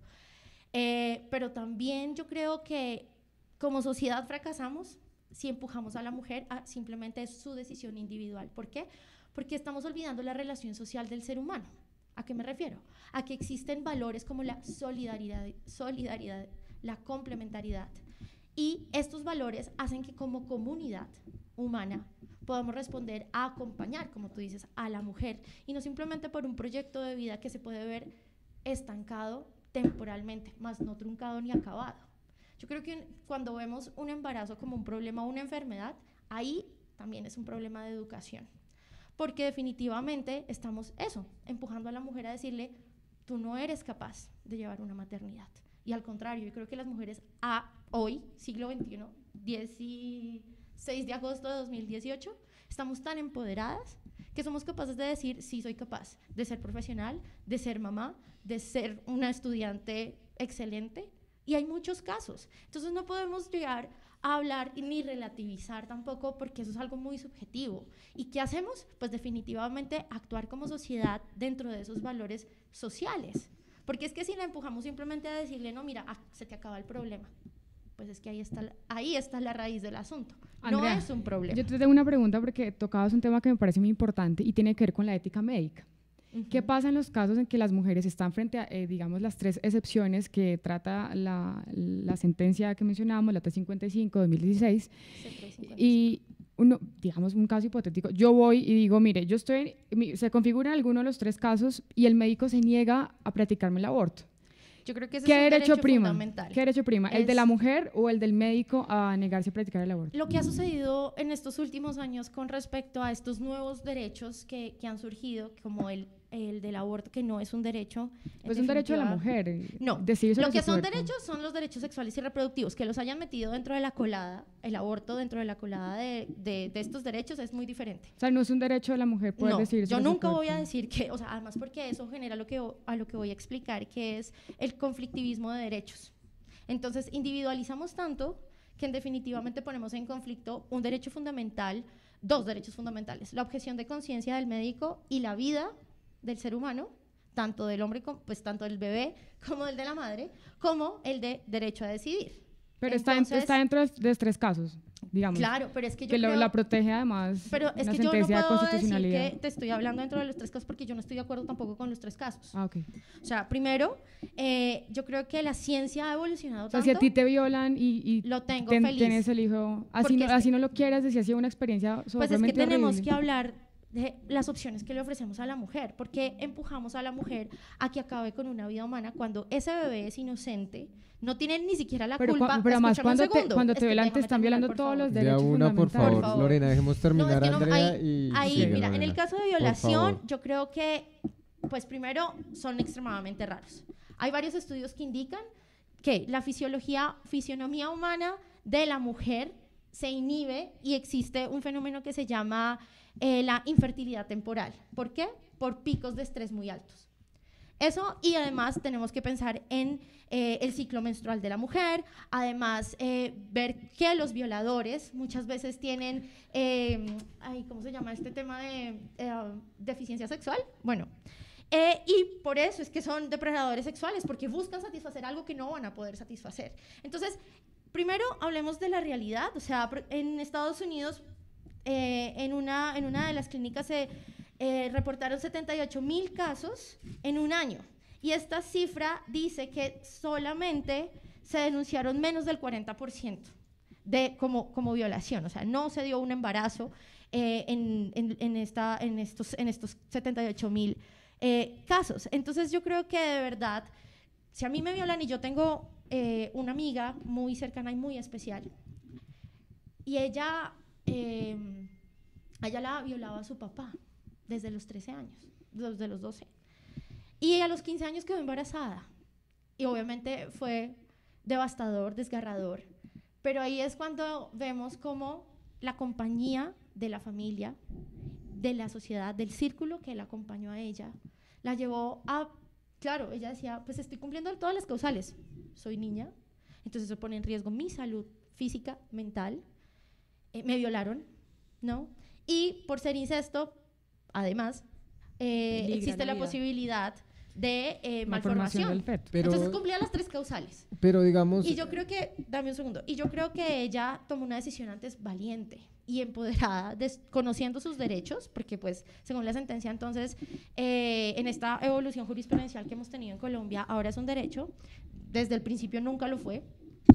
Eh, pero también yo creo que como sociedad fracasamos si empujamos a la mujer a simplemente su decisión individual. ¿Por qué? Porque estamos olvidando la relación social del ser humano. ¿A qué me refiero? A que existen valores como la solidaridad, solidaridad, la complementariedad. Y estos valores hacen que como comunidad humana podamos responder a acompañar, como tú dices, a la mujer, y no simplemente por un proyecto de vida que se puede ver estancado temporalmente, más no truncado ni acabado. Yo creo que cuando vemos un embarazo como un problema o una enfermedad, ahí también es un problema de educación, porque definitivamente estamos eso, empujando a la mujer a decirle, tú no eres capaz de llevar una maternidad. Y al contrario, yo creo que las mujeres a hoy, siglo veintiuno, dieciséis de agosto de dos mil dieciocho, estamos tan empoderadas que somos capaces de decir, sí, soy capaz de ser profesional, de ser mamá, de ser una estudiante excelente, y hay muchos casos. Entonces no podemos llegar a hablar ni relativizar tampoco, porque eso es algo muy subjetivo. ¿Y qué hacemos? Pues definitivamente actuar como sociedad dentro de esos valores sociales. Porque es que si la empujamos simplemente a decirle, no, mira, ah, se te acaba el problema, pues es que ahí está, ahí está la raíz del asunto. Andrea, no es un problema. Yo te tengo una pregunta porque tocabas un tema que me parece muy importante y tiene que ver con la ética médica. Uh-huh. ¿Qué pasa en los casos en que las mujeres están frente a, eh, digamos, las tres excepciones que trata la, la sentencia que mencionábamos, la T cincuenta y cinco de dos mil dieciséis? Y uno, digamos, un caso hipotético, yo voy y digo, mire, yo estoy, se configura alguno de los tres casos y el médico se niega a practicarme el aborto. Yo creo que ese ¿Qué es un derecho derecho prima? fundamental. ¿Qué derecho prima? ¿El es de la mujer o el del médico a negarse a practicar el aborto? Lo que ha sucedido en estos últimos años con respecto a estos nuevos derechos que, que han surgido, como el, el del aborto, que no es un derecho. Pues un derecho de la mujer. eh, No, decidir sobre lo que su son cuerpo. derechos son los derechos sexuales y reproductivos, que los hayan metido dentro de la colada, el aborto dentro de la colada de, de, de estos derechos es muy diferente. O sea, no es un derecho de la mujer poder No, decidir yo sobre su nunca voy a cuerpo. decir que, o sea, además porque eso genera lo que, a lo que voy a explicar, que es el conflictivismo de derechos. Entonces, individualizamos tanto que en definitivamente ponemos en conflicto un derecho fundamental, dos derechos fundamentales, la objeción de conciencia del médico y la vida del ser humano, tanto del hombre, pues tanto del bebé como del de la madre, como el de derecho a decidir. Pero está, en- Entonces, está dentro de, de tres casos, digamos. claro, pero es que yo que lo- creo, la protege además pero es una que yo no sentencia de puedo decir constitucionalidad. que te estoy hablando dentro de los tres casos porque yo no estoy de acuerdo tampoco con los tres casos. Ah, ok. O sea, primero, eh, yo creo que la ciencia ha evolucionado O sea, tanto. si a ti te violan y, y Lo tengo ten- feliz. tienes el hijo, así Porque no, es que- así no lo quieras, decía, ha sido una experiencia Pues es que sumamente tenemos horrible. que hablar de las opciones que le ofrecemos a la mujer, porque empujamos a la mujer a que acabe con una vida humana cuando ese bebé es inocente, no tiene ni siquiera la Pero, culpa. cua- pero además Escúchame un cuando te, segundo, cuando es te que violan te déjame están terminar, violando por todos favor. los De a derechos una, por fundamentales. favor, Por favor. Lorena, dejemos terminar No, es que a no, Andrea ahí, y ahí, sigue, mira, en Lorena. el caso de Por violación, favor. yo creo que, pues primero, son extremadamente raros. Hay varios estudios que indican que la fisiología, fisionomía humana de la mujer se inhibe y existe un fenómeno que se llama eh, la infertilidad temporal. ¿Por qué? Por picos de estrés muy altos. Eso, y además tenemos que pensar en eh, el ciclo menstrual de la mujer, además eh, ver que los violadores muchas veces tienen, eh, ay, ¿cómo se llama este tema de eh, deficiencia sexual? Bueno, eh, y por eso es que son depredadores sexuales, porque buscan satisfacer algo que no van a poder satisfacer. Entonces, primero hablemos de la realidad, o sea, en Estados Unidos, eh, en, una, en una de las clínicas se eh, reportaron setenta y ocho mil casos en un año. Y esta cifra dice que solamente se denunciaron menos del cuarenta por ciento de, como, como violación. O sea, no se dio un embarazo eh, en, en, en, esta, en, estos, en estos setenta y ocho mil eh, casos. Entonces yo creo que de verdad, si a mí me violan y yo tengo eh, una amiga muy cercana y muy especial, y ella, eh, a ella la violaba a su papá desde los trece años, desde los doce. Y a los quince años quedó embarazada. Y obviamente fue devastador, desgarrador. Pero ahí es cuando vemos cómo la compañía de la familia, de la sociedad, del círculo que la acompañó a ella, la llevó a, claro, ella decía, pues estoy cumpliendo todas las causales. Soy niña, entonces eso pone en riesgo mi salud física, mental. Eh, me violaron, ¿no? Y por ser incesto, además, eh, Peligra existe la la vida. posibilidad de eh, Malformación malformación. del feto. Pero, Entonces cumplía las tres causales. pero digamos, Y yo creo que, dame un segundo, y yo creo que ella tomó una decisión antes valiente y empoderada, des- conociendo sus derechos, porque pues según la sentencia entonces, eh, en esta evolución jurisprudencial que hemos tenido en Colombia, ahora es un derecho, desde el principio nunca lo fue.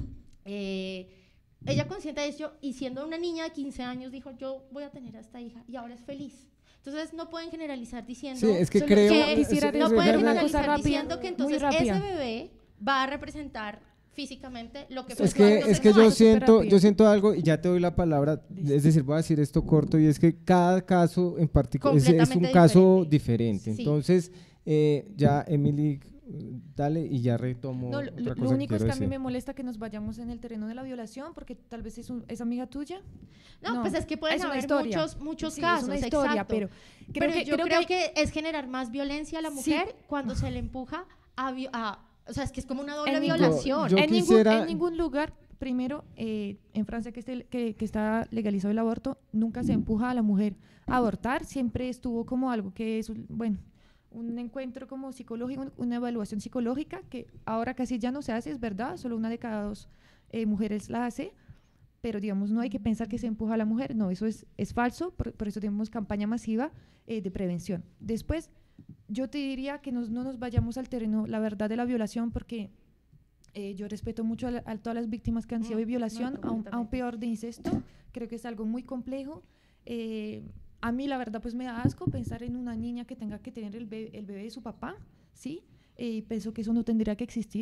Eh, ella consciente de eso y siendo una niña de quince años dijo, yo voy a tener a esta hija y ahora es feliz. Entonces no pueden generalizar diciendo... sí, es que Solo creo... que quisiera es- no es pueden verdad. una cosa generalizar rápida, diciendo que muy entonces rápida. ese bebé va a representar físicamente lo que fue Es su que, acto es que sexual. yo súper siento, rápido. yo siento algo y ya te doy la palabra, Listo. es decir, voy a decir esto corto y es que cada caso en particular es, es un Completamente caso diferente. diferente. Sí. Entonces, eh, ya Emily, dale y ya retomo No, lo, otra lo cosa único es quiero que a mí decir. me molesta que nos vayamos en el terreno de la violación, porque tal vez es, un- es amiga tuya. No, No, pues es que pueden es una haber historia. muchos, muchos Sí, casos, es una historia, exacto. pero creo Pero que, yo creo creo, que, que, es generar más violencia a la Sí. mujer cuando se le empuja a, vi- a- o sea, es que es como una doble En ningún- violación. Yo en, ningún, quisiera- en ningún lugar, primero, eh, en Francia que, esté- que, que está legalizado el aborto, nunca se empuja a la mujer a abortar, siempre estuvo como algo que es, un- bueno, un encuentro como psicológico, un- una evaluación psicológica, que ahora casi ya no se hace, es verdad, solo una de cada dos eh, mujeres la hace, pero digamos, no hay que pensar que se empuja a la mujer, no, eso es, es falso, por, por eso tenemos campaña masiva eh, de prevención. Después, yo te diría que nos- no nos vayamos al terreno, la verdad, de la violación, porque eh, yo respeto mucho a, la- a todas las víctimas que han sido de Mm, violación, no, aún, aún completamente. peor de incesto, creo que es algo muy complejo. Eh, a mí, la verdad, pues me da asco pensar en una niña que tenga que tener el bebé, el bebé de su papá, ¿sí? Eh, pienso que eso no tendría que existir.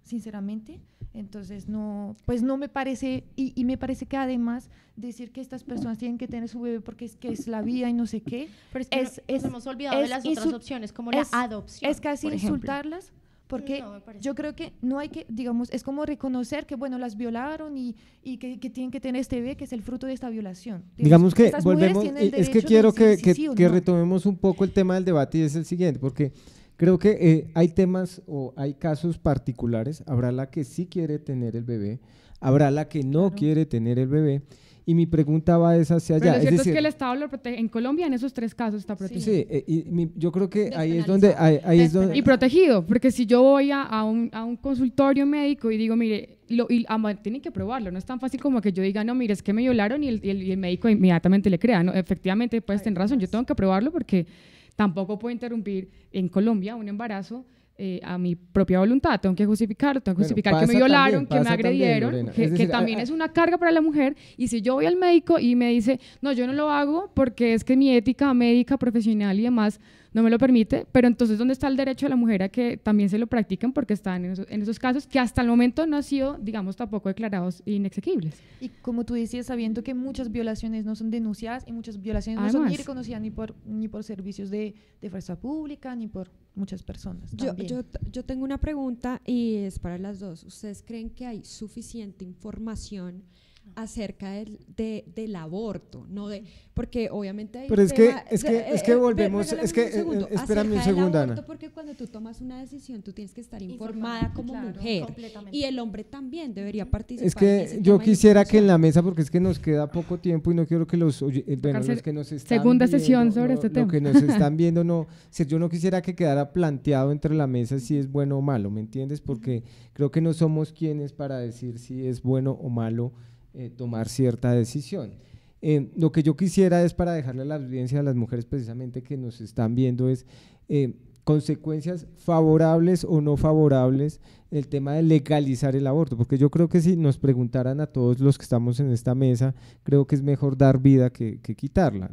sinceramente. Entonces, no, pues no me parece, y, y me parece que además decir que estas personas tienen que tener su bebé porque es que es la vida y no sé qué, Pero es que es, no- es, nos hemos olvidado de es las otras insul- opciones, como es- la adopción. es casi por ejemplo. insultarlas, porque No, me parece. yo creo que no hay que, digamos, es como reconocer que, bueno, las violaron y, y que, que tienen que tener este bebé que es el fruto de esta violación. Digamos que estas mujeres volvemos, tienen el eh, es que derecho de quiero que, decir que- sí, sí o que no. retomemos un poco el tema del debate y es el siguiente, porque creo que eh, hay temas o hay casos particulares, habrá la que sí quiere tener el bebé, habrá la que no Claro. quiere tener el bebé, y mi pregunta va es hacia Pero allá. lo cierto es, decir, que el Estado lo protege. En Colombia, en esos tres casos, está protegido. sí, eh, y mi- yo creo que ahí es donde, ahí, ahí es donde Y protegido, porque si yo voy a, a, un, a un consultorio médico y digo, mire, lo, y, ama, tienen que probarlo, no es tan fácil como que yo diga, no, mire, es que me violaron y el, y el, y el médico inmediatamente le crea, ¿no? Efectivamente, puedes tener razón, yo tengo que probarlo porque tampoco puedo interrumpir en Colombia un embarazo eh, a mi propia voluntad, tengo que justificarlo, tengo que Bueno, justificar que pasa me violaron, también, que me pasa también, agredieron, Lorena. que, Es que decir, también a- a- es una carga para la mujer, y si yo voy al médico y me dice, no, yo no lo hago porque es que mi ética médica, profesional y demás no me lo permite, pero entonces ¿dónde está el derecho de la mujer a que también se lo practiquen? Porque están en esos, en esos casos que hasta el momento no han sido, digamos, tampoco declarados inexequibles. Y como tú decías, sabiendo que muchas violaciones no son denunciadas y muchas violaciones no son ni Además. reconocidas ni por, ni por servicios de, de fuerza pública, ni por muchas personas. Yo, también. yo, yo tengo una pregunta y es para las dos. ¿Ustedes creen que hay suficiente información acerca del, de, del aborto? No de, porque obviamente hay Pero es tema- que- es de- que- eh, es que eh, volvemos- regálame es que, un segundo, eh, eh, espérame un acerca del segundo, aborto, Ana. porque cuando tú tomas una decisión tú tienes que estar Informada, informada como claro, mujer completamente. y el hombre también debería participar. Es en que ese yo tema de quisiera que en información. la mesa, porque es que nos queda poco tiempo y no quiero que los, oye- eh, bueno, hacer los que nos están segunda viendo, sesión sobre no, este lo tema. que nos están viendo, no, si yo no quisiera que quedara planteado entre la mesa si es bueno o malo, ¿me entiendes? Porque creo que no somos quienes para decir si es bueno o malo eh, tomar cierta decisión. Eh, lo que yo quisiera es, para dejarle a la audiencia, a las mujeres precisamente que nos están viendo, es eh, consecuencias favorables o no favorables el tema de legalizar el aborto, porque yo creo que si nos preguntaran a todos los que estamos en esta mesa, creo que es mejor dar vida que, que quitarla,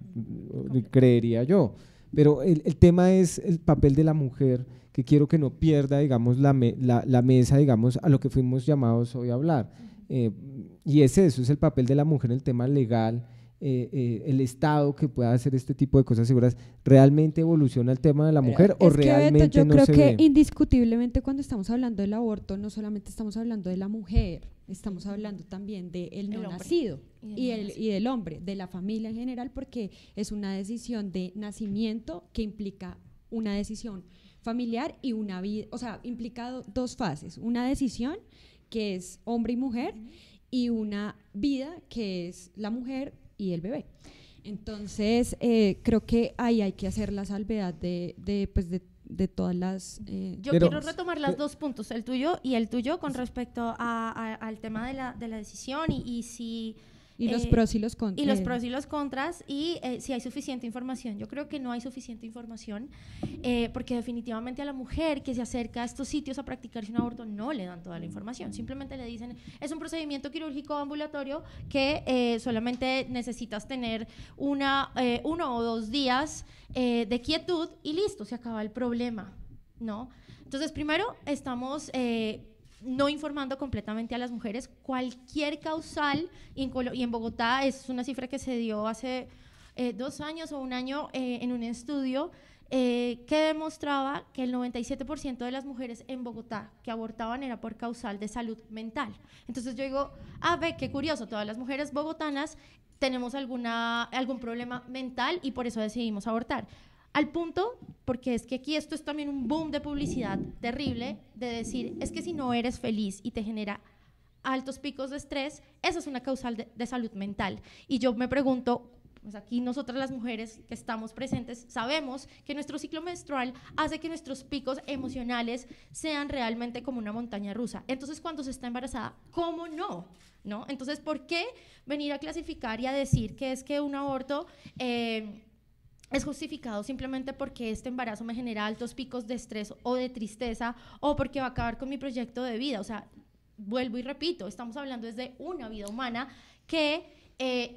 creería yo. Pero el, el tema es el papel de la mujer, que quiero que no pierda, digamos, la, me, la, la mesa, digamos, a lo que fuimos llamados hoy a hablar. Eh, y es eso, es el papel de la mujer en el tema legal, eh, eh, el Estado que pueda hacer este tipo de cosas seguras. ¿Realmente evoluciona el tema de la Pero mujer o es que, Beto, realmente yo no creo se que ve? indiscutiblemente cuando estamos hablando del aborto no solamente estamos hablando de la mujer, estamos hablando también del no El hombre. nacido Y del y, no el, nacido. y del hombre, de la familia en general, porque es una decisión de nacimiento que implica una decisión familiar y una vida, o sea, implica do- dos fases, una decisión que es hombre y mujer y una vida que es la mujer y el bebé. Entonces, eh, creo que ahí hay que hacer la salvedad de, de, pues de, de todas las... eh, Yo Pero- quiero retomar los dos puntos, el tuyo y el tuyo, con respecto a- a- al tema de la, de la decisión y, y si... y los eh, pros y los contras. Y los pros y los contras, y eh, si hay suficiente información. Yo creo que no hay suficiente información, eh, porque definitivamente a la mujer que se acerca a estos sitios a practicarse un aborto no le dan toda la información. Simplemente le dicen, es un procedimiento quirúrgico ambulatorio que eh, solamente necesitas tener una, eh, uno o dos días eh, de quietud y listo, se acaba el problema, ¿no? Entonces, primero, estamos... Eh, no informando completamente a las mujeres. Cualquier causal, y en, Colo- y en Bogotá es una cifra que se dio hace eh, dos años o un año eh, en un estudio eh, que demostraba que el noventa y siete por ciento de las mujeres en Bogotá que abortaban era por causal de salud mental. Entonces yo digo, ah, ve, qué curioso, todas las mujeres bogotanas tenemos alguna, algún problema mental y por eso decidimos abortar. Al punto, porque es que aquí esto es también un boom de publicidad terrible, de decir, es que si no eres feliz y te genera altos picos de estrés, esa es una causal de, de salud mental. Y yo me pregunto, pues aquí nosotras las mujeres que estamos presentes sabemos que nuestro ciclo menstrual hace que nuestros picos emocionales sean realmente como una montaña rusa. Entonces, cuando se está embarazada, ¿cómo no? ¿No? Entonces, ¿por qué venir a clasificar y a decir que es que un aborto... Eh, es justificado simplemente porque este embarazo me genera altos picos de estrés o de tristeza o porque va a acabar con mi proyecto de vida? O sea, vuelvo y repito, estamos hablando desde una vida humana que, eh,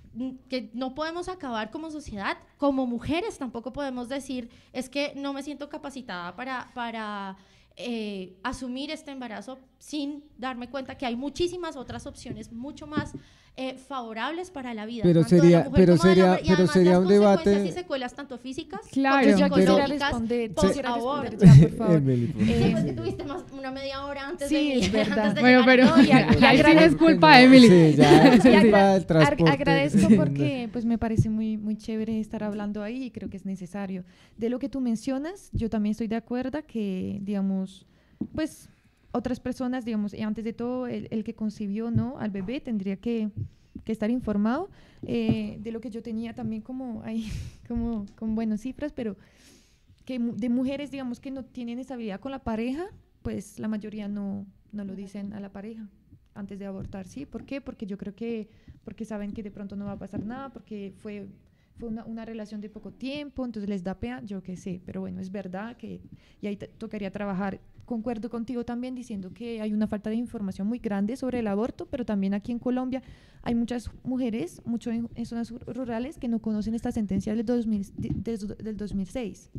que no podemos acabar como sociedad. Como mujeres tampoco podemos decir, es que no me siento capacitada para... para eh, asumir este embarazo sin darme cuenta que hay muchísimas otras opciones mucho más eh, favorables para la vida. Pero tanto de sería- la mujer pero como del sería- hombre, y pero además sería las un debate- consecuencias y secuelas tanto físicas Claro, como Yo ya quisiera psicológicas responder, post quisiera aborto. responder ya, por favor. Emily, por favor. Eh, Después que tuviste más, una media hora antes Sí, de mí, es verdad. antes de Bueno, llegar pero a todo, ya- ya, ya ahí sí agradezco es culpa No, de Emily. Sí, ya es Y culpa agra- del ag- transporte. agradezco porque pues me parece muy muy chévere estar hablando ahí y creo que es necesario. De lo que tú mencionas, yo también estoy de acuerdo que, digamos, pues otras personas, digamos, y antes de todo el, el que concibió, ¿no?, al bebé tendría que, que estar informado eh, de lo que yo tenía también como ahí, como con buenas cifras, pero que mu- de mujeres, digamos, que no tienen estabilidad con la pareja, pues la mayoría no, no lo dicen a la pareja antes de abortar, ¿sí? ¿Por qué? Porque yo creo que, porque saben que de pronto no va a pasar nada, porque fue, fue una, una relación de poco tiempo, entonces les da pena, yo qué sé, pero bueno, es verdad que, y ahí te- tocaría trabajar. Concuerdo contigo también diciendo que hay una falta de información muy grande sobre el aborto, pero también aquí en Colombia hay muchas mujeres, mucho en, en zonas rurales, que no conocen esta sentencia del, dos mil, de- de- del dos mil seis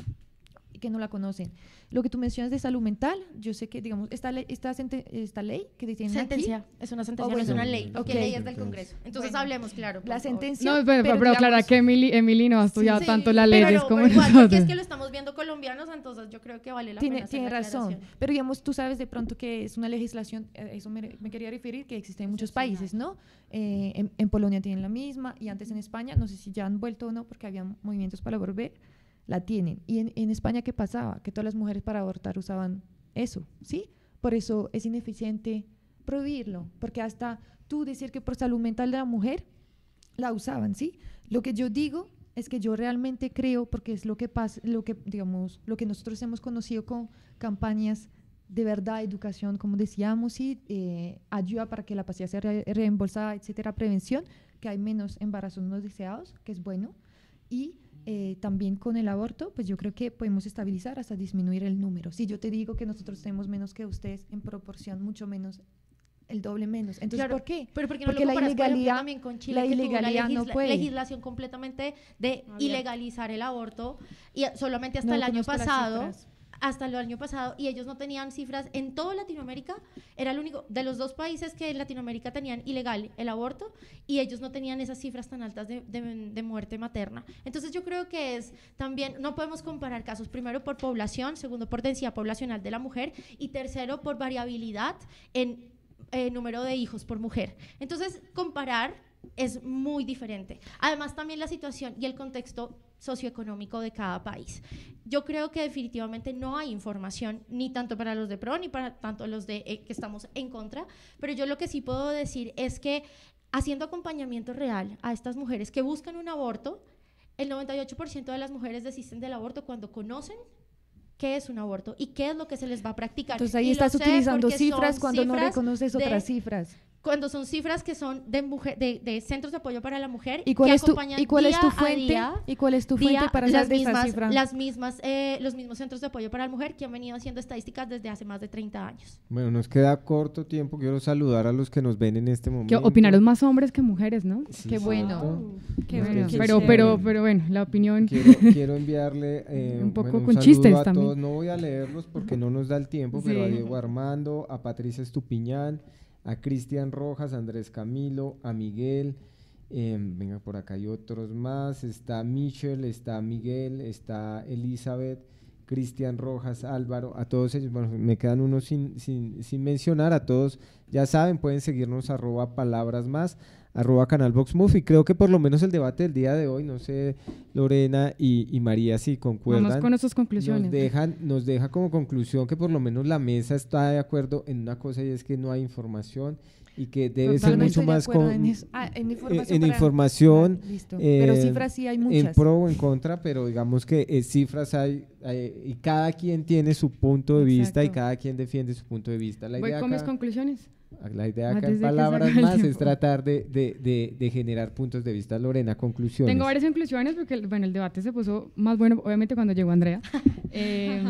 y que no la conocen. Lo que tú mencionas de salud mental, yo sé que, digamos, esta ley, esta, sente- esta ley que tienen sentencia, aquí, es una sentencia, Oh, no es bueno. una ley, porque Ok. ley es del Congreso. Entonces Bueno. hablemos, claro. por la favor. sentencia... No, pero, pero, digamos, aclarar que Emily, Emily no ha estudiado Sí, tanto las pero- leyes como pero igual, nosotros. porque es que lo estamos viendo colombianos, entonces yo creo que vale la Tiene, pena hacer tiene la razón, aclaración. pero digamos, tú sabes de pronto que es una legislación, eh, eso me, me quería referir, que existe en muchos países, ¿no? Eh, en, en Polonia tienen la misma, y antes en España, no sé si ya han vuelto o no, porque había movimientos para volver, la tienen. Y en, en España, ¿qué pasaba? Que todas las mujeres para abortar usaban eso, ¿sí? Por eso es ineficiente prohibirlo, porque hasta tú decir que por salud mental de la mujer, la usaban, ¿sí? Lo que yo digo es que yo realmente creo, porque es lo que pasa, lo que, digamos, lo que nosotros hemos conocido con campañas de verdad, educación, como decíamos, sí, eh, ayuda para que la pastilla sea re- reembolsada, etcétera, prevención, que hay menos embarazos no deseados, que es bueno, y eh, también con el aborto, pues yo creo que podemos estabilizar hasta disminuir el número. Si yo te digo que nosotros tenemos menos que ustedes en proporción, mucho menos, el doble menos. Entonces, Claro, ¿por qué? Pero porque no Porque lo la comparas, por ejemplo, ilegalidad- también con Chile, la que tuvo una ilegalidad no legisla- puede. legislación completamente de Abierta. ilegalizar el aborto y solamente hasta No el año conozco las pasado, cifras. hasta el año pasado, y ellos no tenían cifras en toda Latinoamérica, era el único de los dos países que en Latinoamérica tenían ilegal el aborto y ellos no tenían esas cifras tan altas de, de- de muerte materna. Entonces yo creo que es también, no podemos comparar casos, primero por población, segundo por densidad poblacional de la mujer y tercero por variabilidad en eh, número de hijos por mujer. Entonces comparar es muy diferente. Además también la situación y el contexto socioeconómico de cada país. Yo creo que definitivamente no hay información ni tanto para los de pro ni para tanto los de eh, que estamos en contra, pero yo lo que sí puedo decir es que haciendo acompañamiento real a estas mujeres que buscan un aborto, el noventa y ocho por ciento de las mujeres desisten del aborto cuando conocen qué es un aborto y qué es lo que se les va a practicar. Entonces ahí Y lo estás sé utilizando porque cifras son cuando no cifras reconoces de- otras cifras. Cuando son cifras que son de, mujer, de, de centros de apoyo para la mujer ¿Y cuál, que es tu, acompañan ¿y cuál es día tu a fuente? día, ¿Y cuál es tu fuente día, para las saber de esta mismas, cifra? las mismas, eh, los mismos centros de apoyo para la mujer que han venido haciendo estadísticas desde hace más de treinta años. Bueno, nos queda corto tiempo. Quiero saludar a los que nos ven en este Que momento. opinaron más hombres que mujeres, ¿no? Sí, Qué bueno. cierto. Qué Bueno, Entonces, pero, eh, pero, pero bueno, la opinión. Quiero, quiero enviarle eh, Un poco bueno, con saludo chistes a también. todos. No voy a leerlos porque no nos da el tiempo, pero a Sí. Diego Armando, a Patricia Estupiñán, a Cristian Rojas, a Andrés Camilo, a Miguel. eh, venga, por acá hay otros más. Está Michelle, está Miguel, está Elizabeth, Cristian Rojas, Álvaro. A todos ellos, bueno, me quedan unos sin, sin, sin mencionar. A todos, ya saben, pueden seguirnos arroba palabras más, arroba canal Vox Move, y creo que por lo menos el debate del día de hoy, no sé, Lorena y, y María, si concuerdan, Vamos con nuestras conclusiones. nos dejan, nos deja como conclusión que por lo menos la mesa está de acuerdo en una cosa, y es que no hay información y que debe ser Totalmente. mucho Estoy de más acuerdo con, en, es- ah, en información. en para- información, Vale, listo. eh, Pero cifras sí hay en muchas. pro o en contra, pero digamos que eh, cifras hay, hay- y cada quien tiene su punto de vista y Exacto. cada quien defiende su punto de vista. La Voy idea con mis acá, conclusiones. la idea Antes acá de en que se palabras acabe el más es tiempo. tratar de, de, de, de generar puntos de vista. Lorena, conclusiones. Tengo varias conclusiones porque bueno, el debate se puso más bueno, obviamente, cuando llegó Andrea. Eh,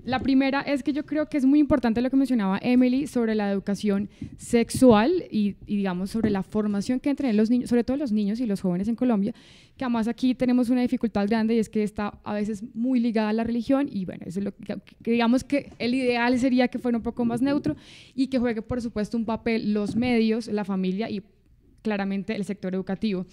La primera es que yo creo que es muy importante lo que mencionaba Emily sobre la educación sexual y, y digamos sobre la formación que entre los niños, sobre todo los niños y los jóvenes en Colombia, que además aquí tenemos una dificultad grande y es que está a veces muy ligada a la religión y bueno, eso es lo que, que digamos que el ideal sería que fuera un poco más neutro y que juegue por supuesto un papel los medios, la familia y claramente el sector educativo.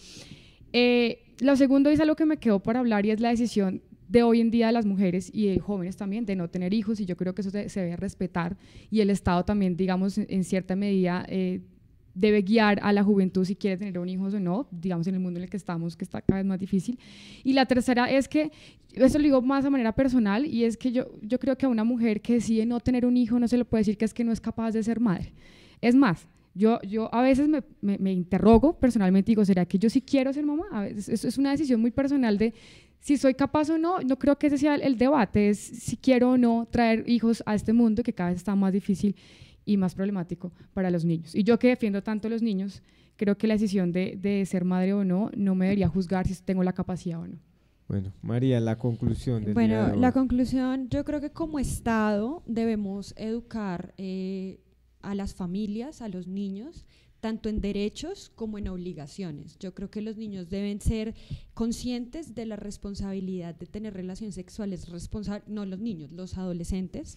Eh, lo segundo es algo que me quedó por hablar y es la decisión de hoy en día de las mujeres y de jóvenes también de no tener hijos y yo creo que eso se, se debe respetar y el Estado también, digamos, en, en cierta medida eh, debe guiar a la juventud si quiere tener un hijo o no, digamos en el mundo en el que estamos, que está cada vez más difícil. Y la tercera es que, eso lo digo más de manera personal, y es que yo, yo creo que a una mujer que decide no tener un hijo no se le puede decir que es que no es capaz de ser madre. Es más, Yo, yo a veces me, me, me interrogo personalmente y digo, ¿será que yo sí quiero ser mamá? A veces, eso es una decisión muy personal de si soy capaz o no. No creo que ese sea el, el debate, es si quiero o no traer hijos a este mundo que cada vez está más difícil y más problemático para los niños. Y yo que defiendo tanto a los niños, creo que la decisión de, de ser madre o no, no me debería juzgar si tengo la capacidad o no. Bueno, María, la conclusión del Bueno, día de hoy. la conclusión, yo creo que como Estado debemos educar eh, a las familias, a los niños, tanto en derechos como en obligaciones. Yo creo que los niños deben ser conscientes de la responsabilidad de tener relaciones sexuales, responsa- no los niños, los adolescentes.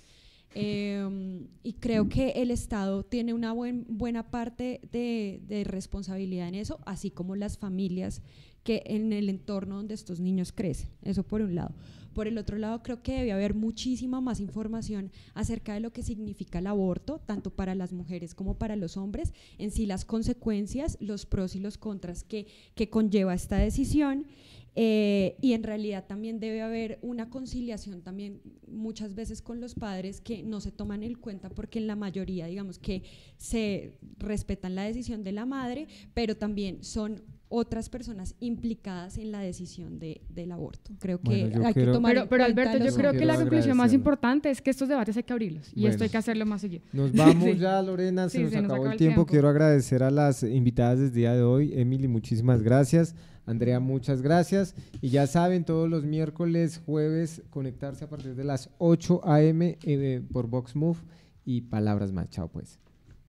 Eh, y creo que el Estado tiene una buen, buena parte de, de responsabilidad en eso, así como las familias que en el entorno donde estos niños crecen. Eso por un lado. Por el otro lado, creo que debe haber muchísima más información acerca de lo que significa el aborto, tanto para las mujeres como para los hombres, en sí las consecuencias, los pros y los contras que, que conlleva esta decisión. Eh, y en realidad también debe haber una conciliación también muchas veces con los padres que no se toman en cuenta porque en la mayoría digamos que se respetan la decisión de la madre, pero también son otras personas implicadas en la decisión de, del aborto. Creo que Bueno, hay que quiero- tomar Pero, en pero cuenta Alberto, yo los creo que la Quiero conclusión más agradecerlo. importante es que estos debates hay que abrirlos y Bueno. esto hay que hacerlo más seguido. Nos vamos Sí. ya, Lorena, se Sí, nos se nos acabó acabó el el tiempo. tiempo. Quiero agradecer a las invitadas del día de hoy. Emily, muchísimas gracias. Andrea, muchas gracias. Y ya saben, todos los miércoles, jueves, conectarse a partir de las ocho a eme eh, por VoxMove y palabras más. Chao, pues.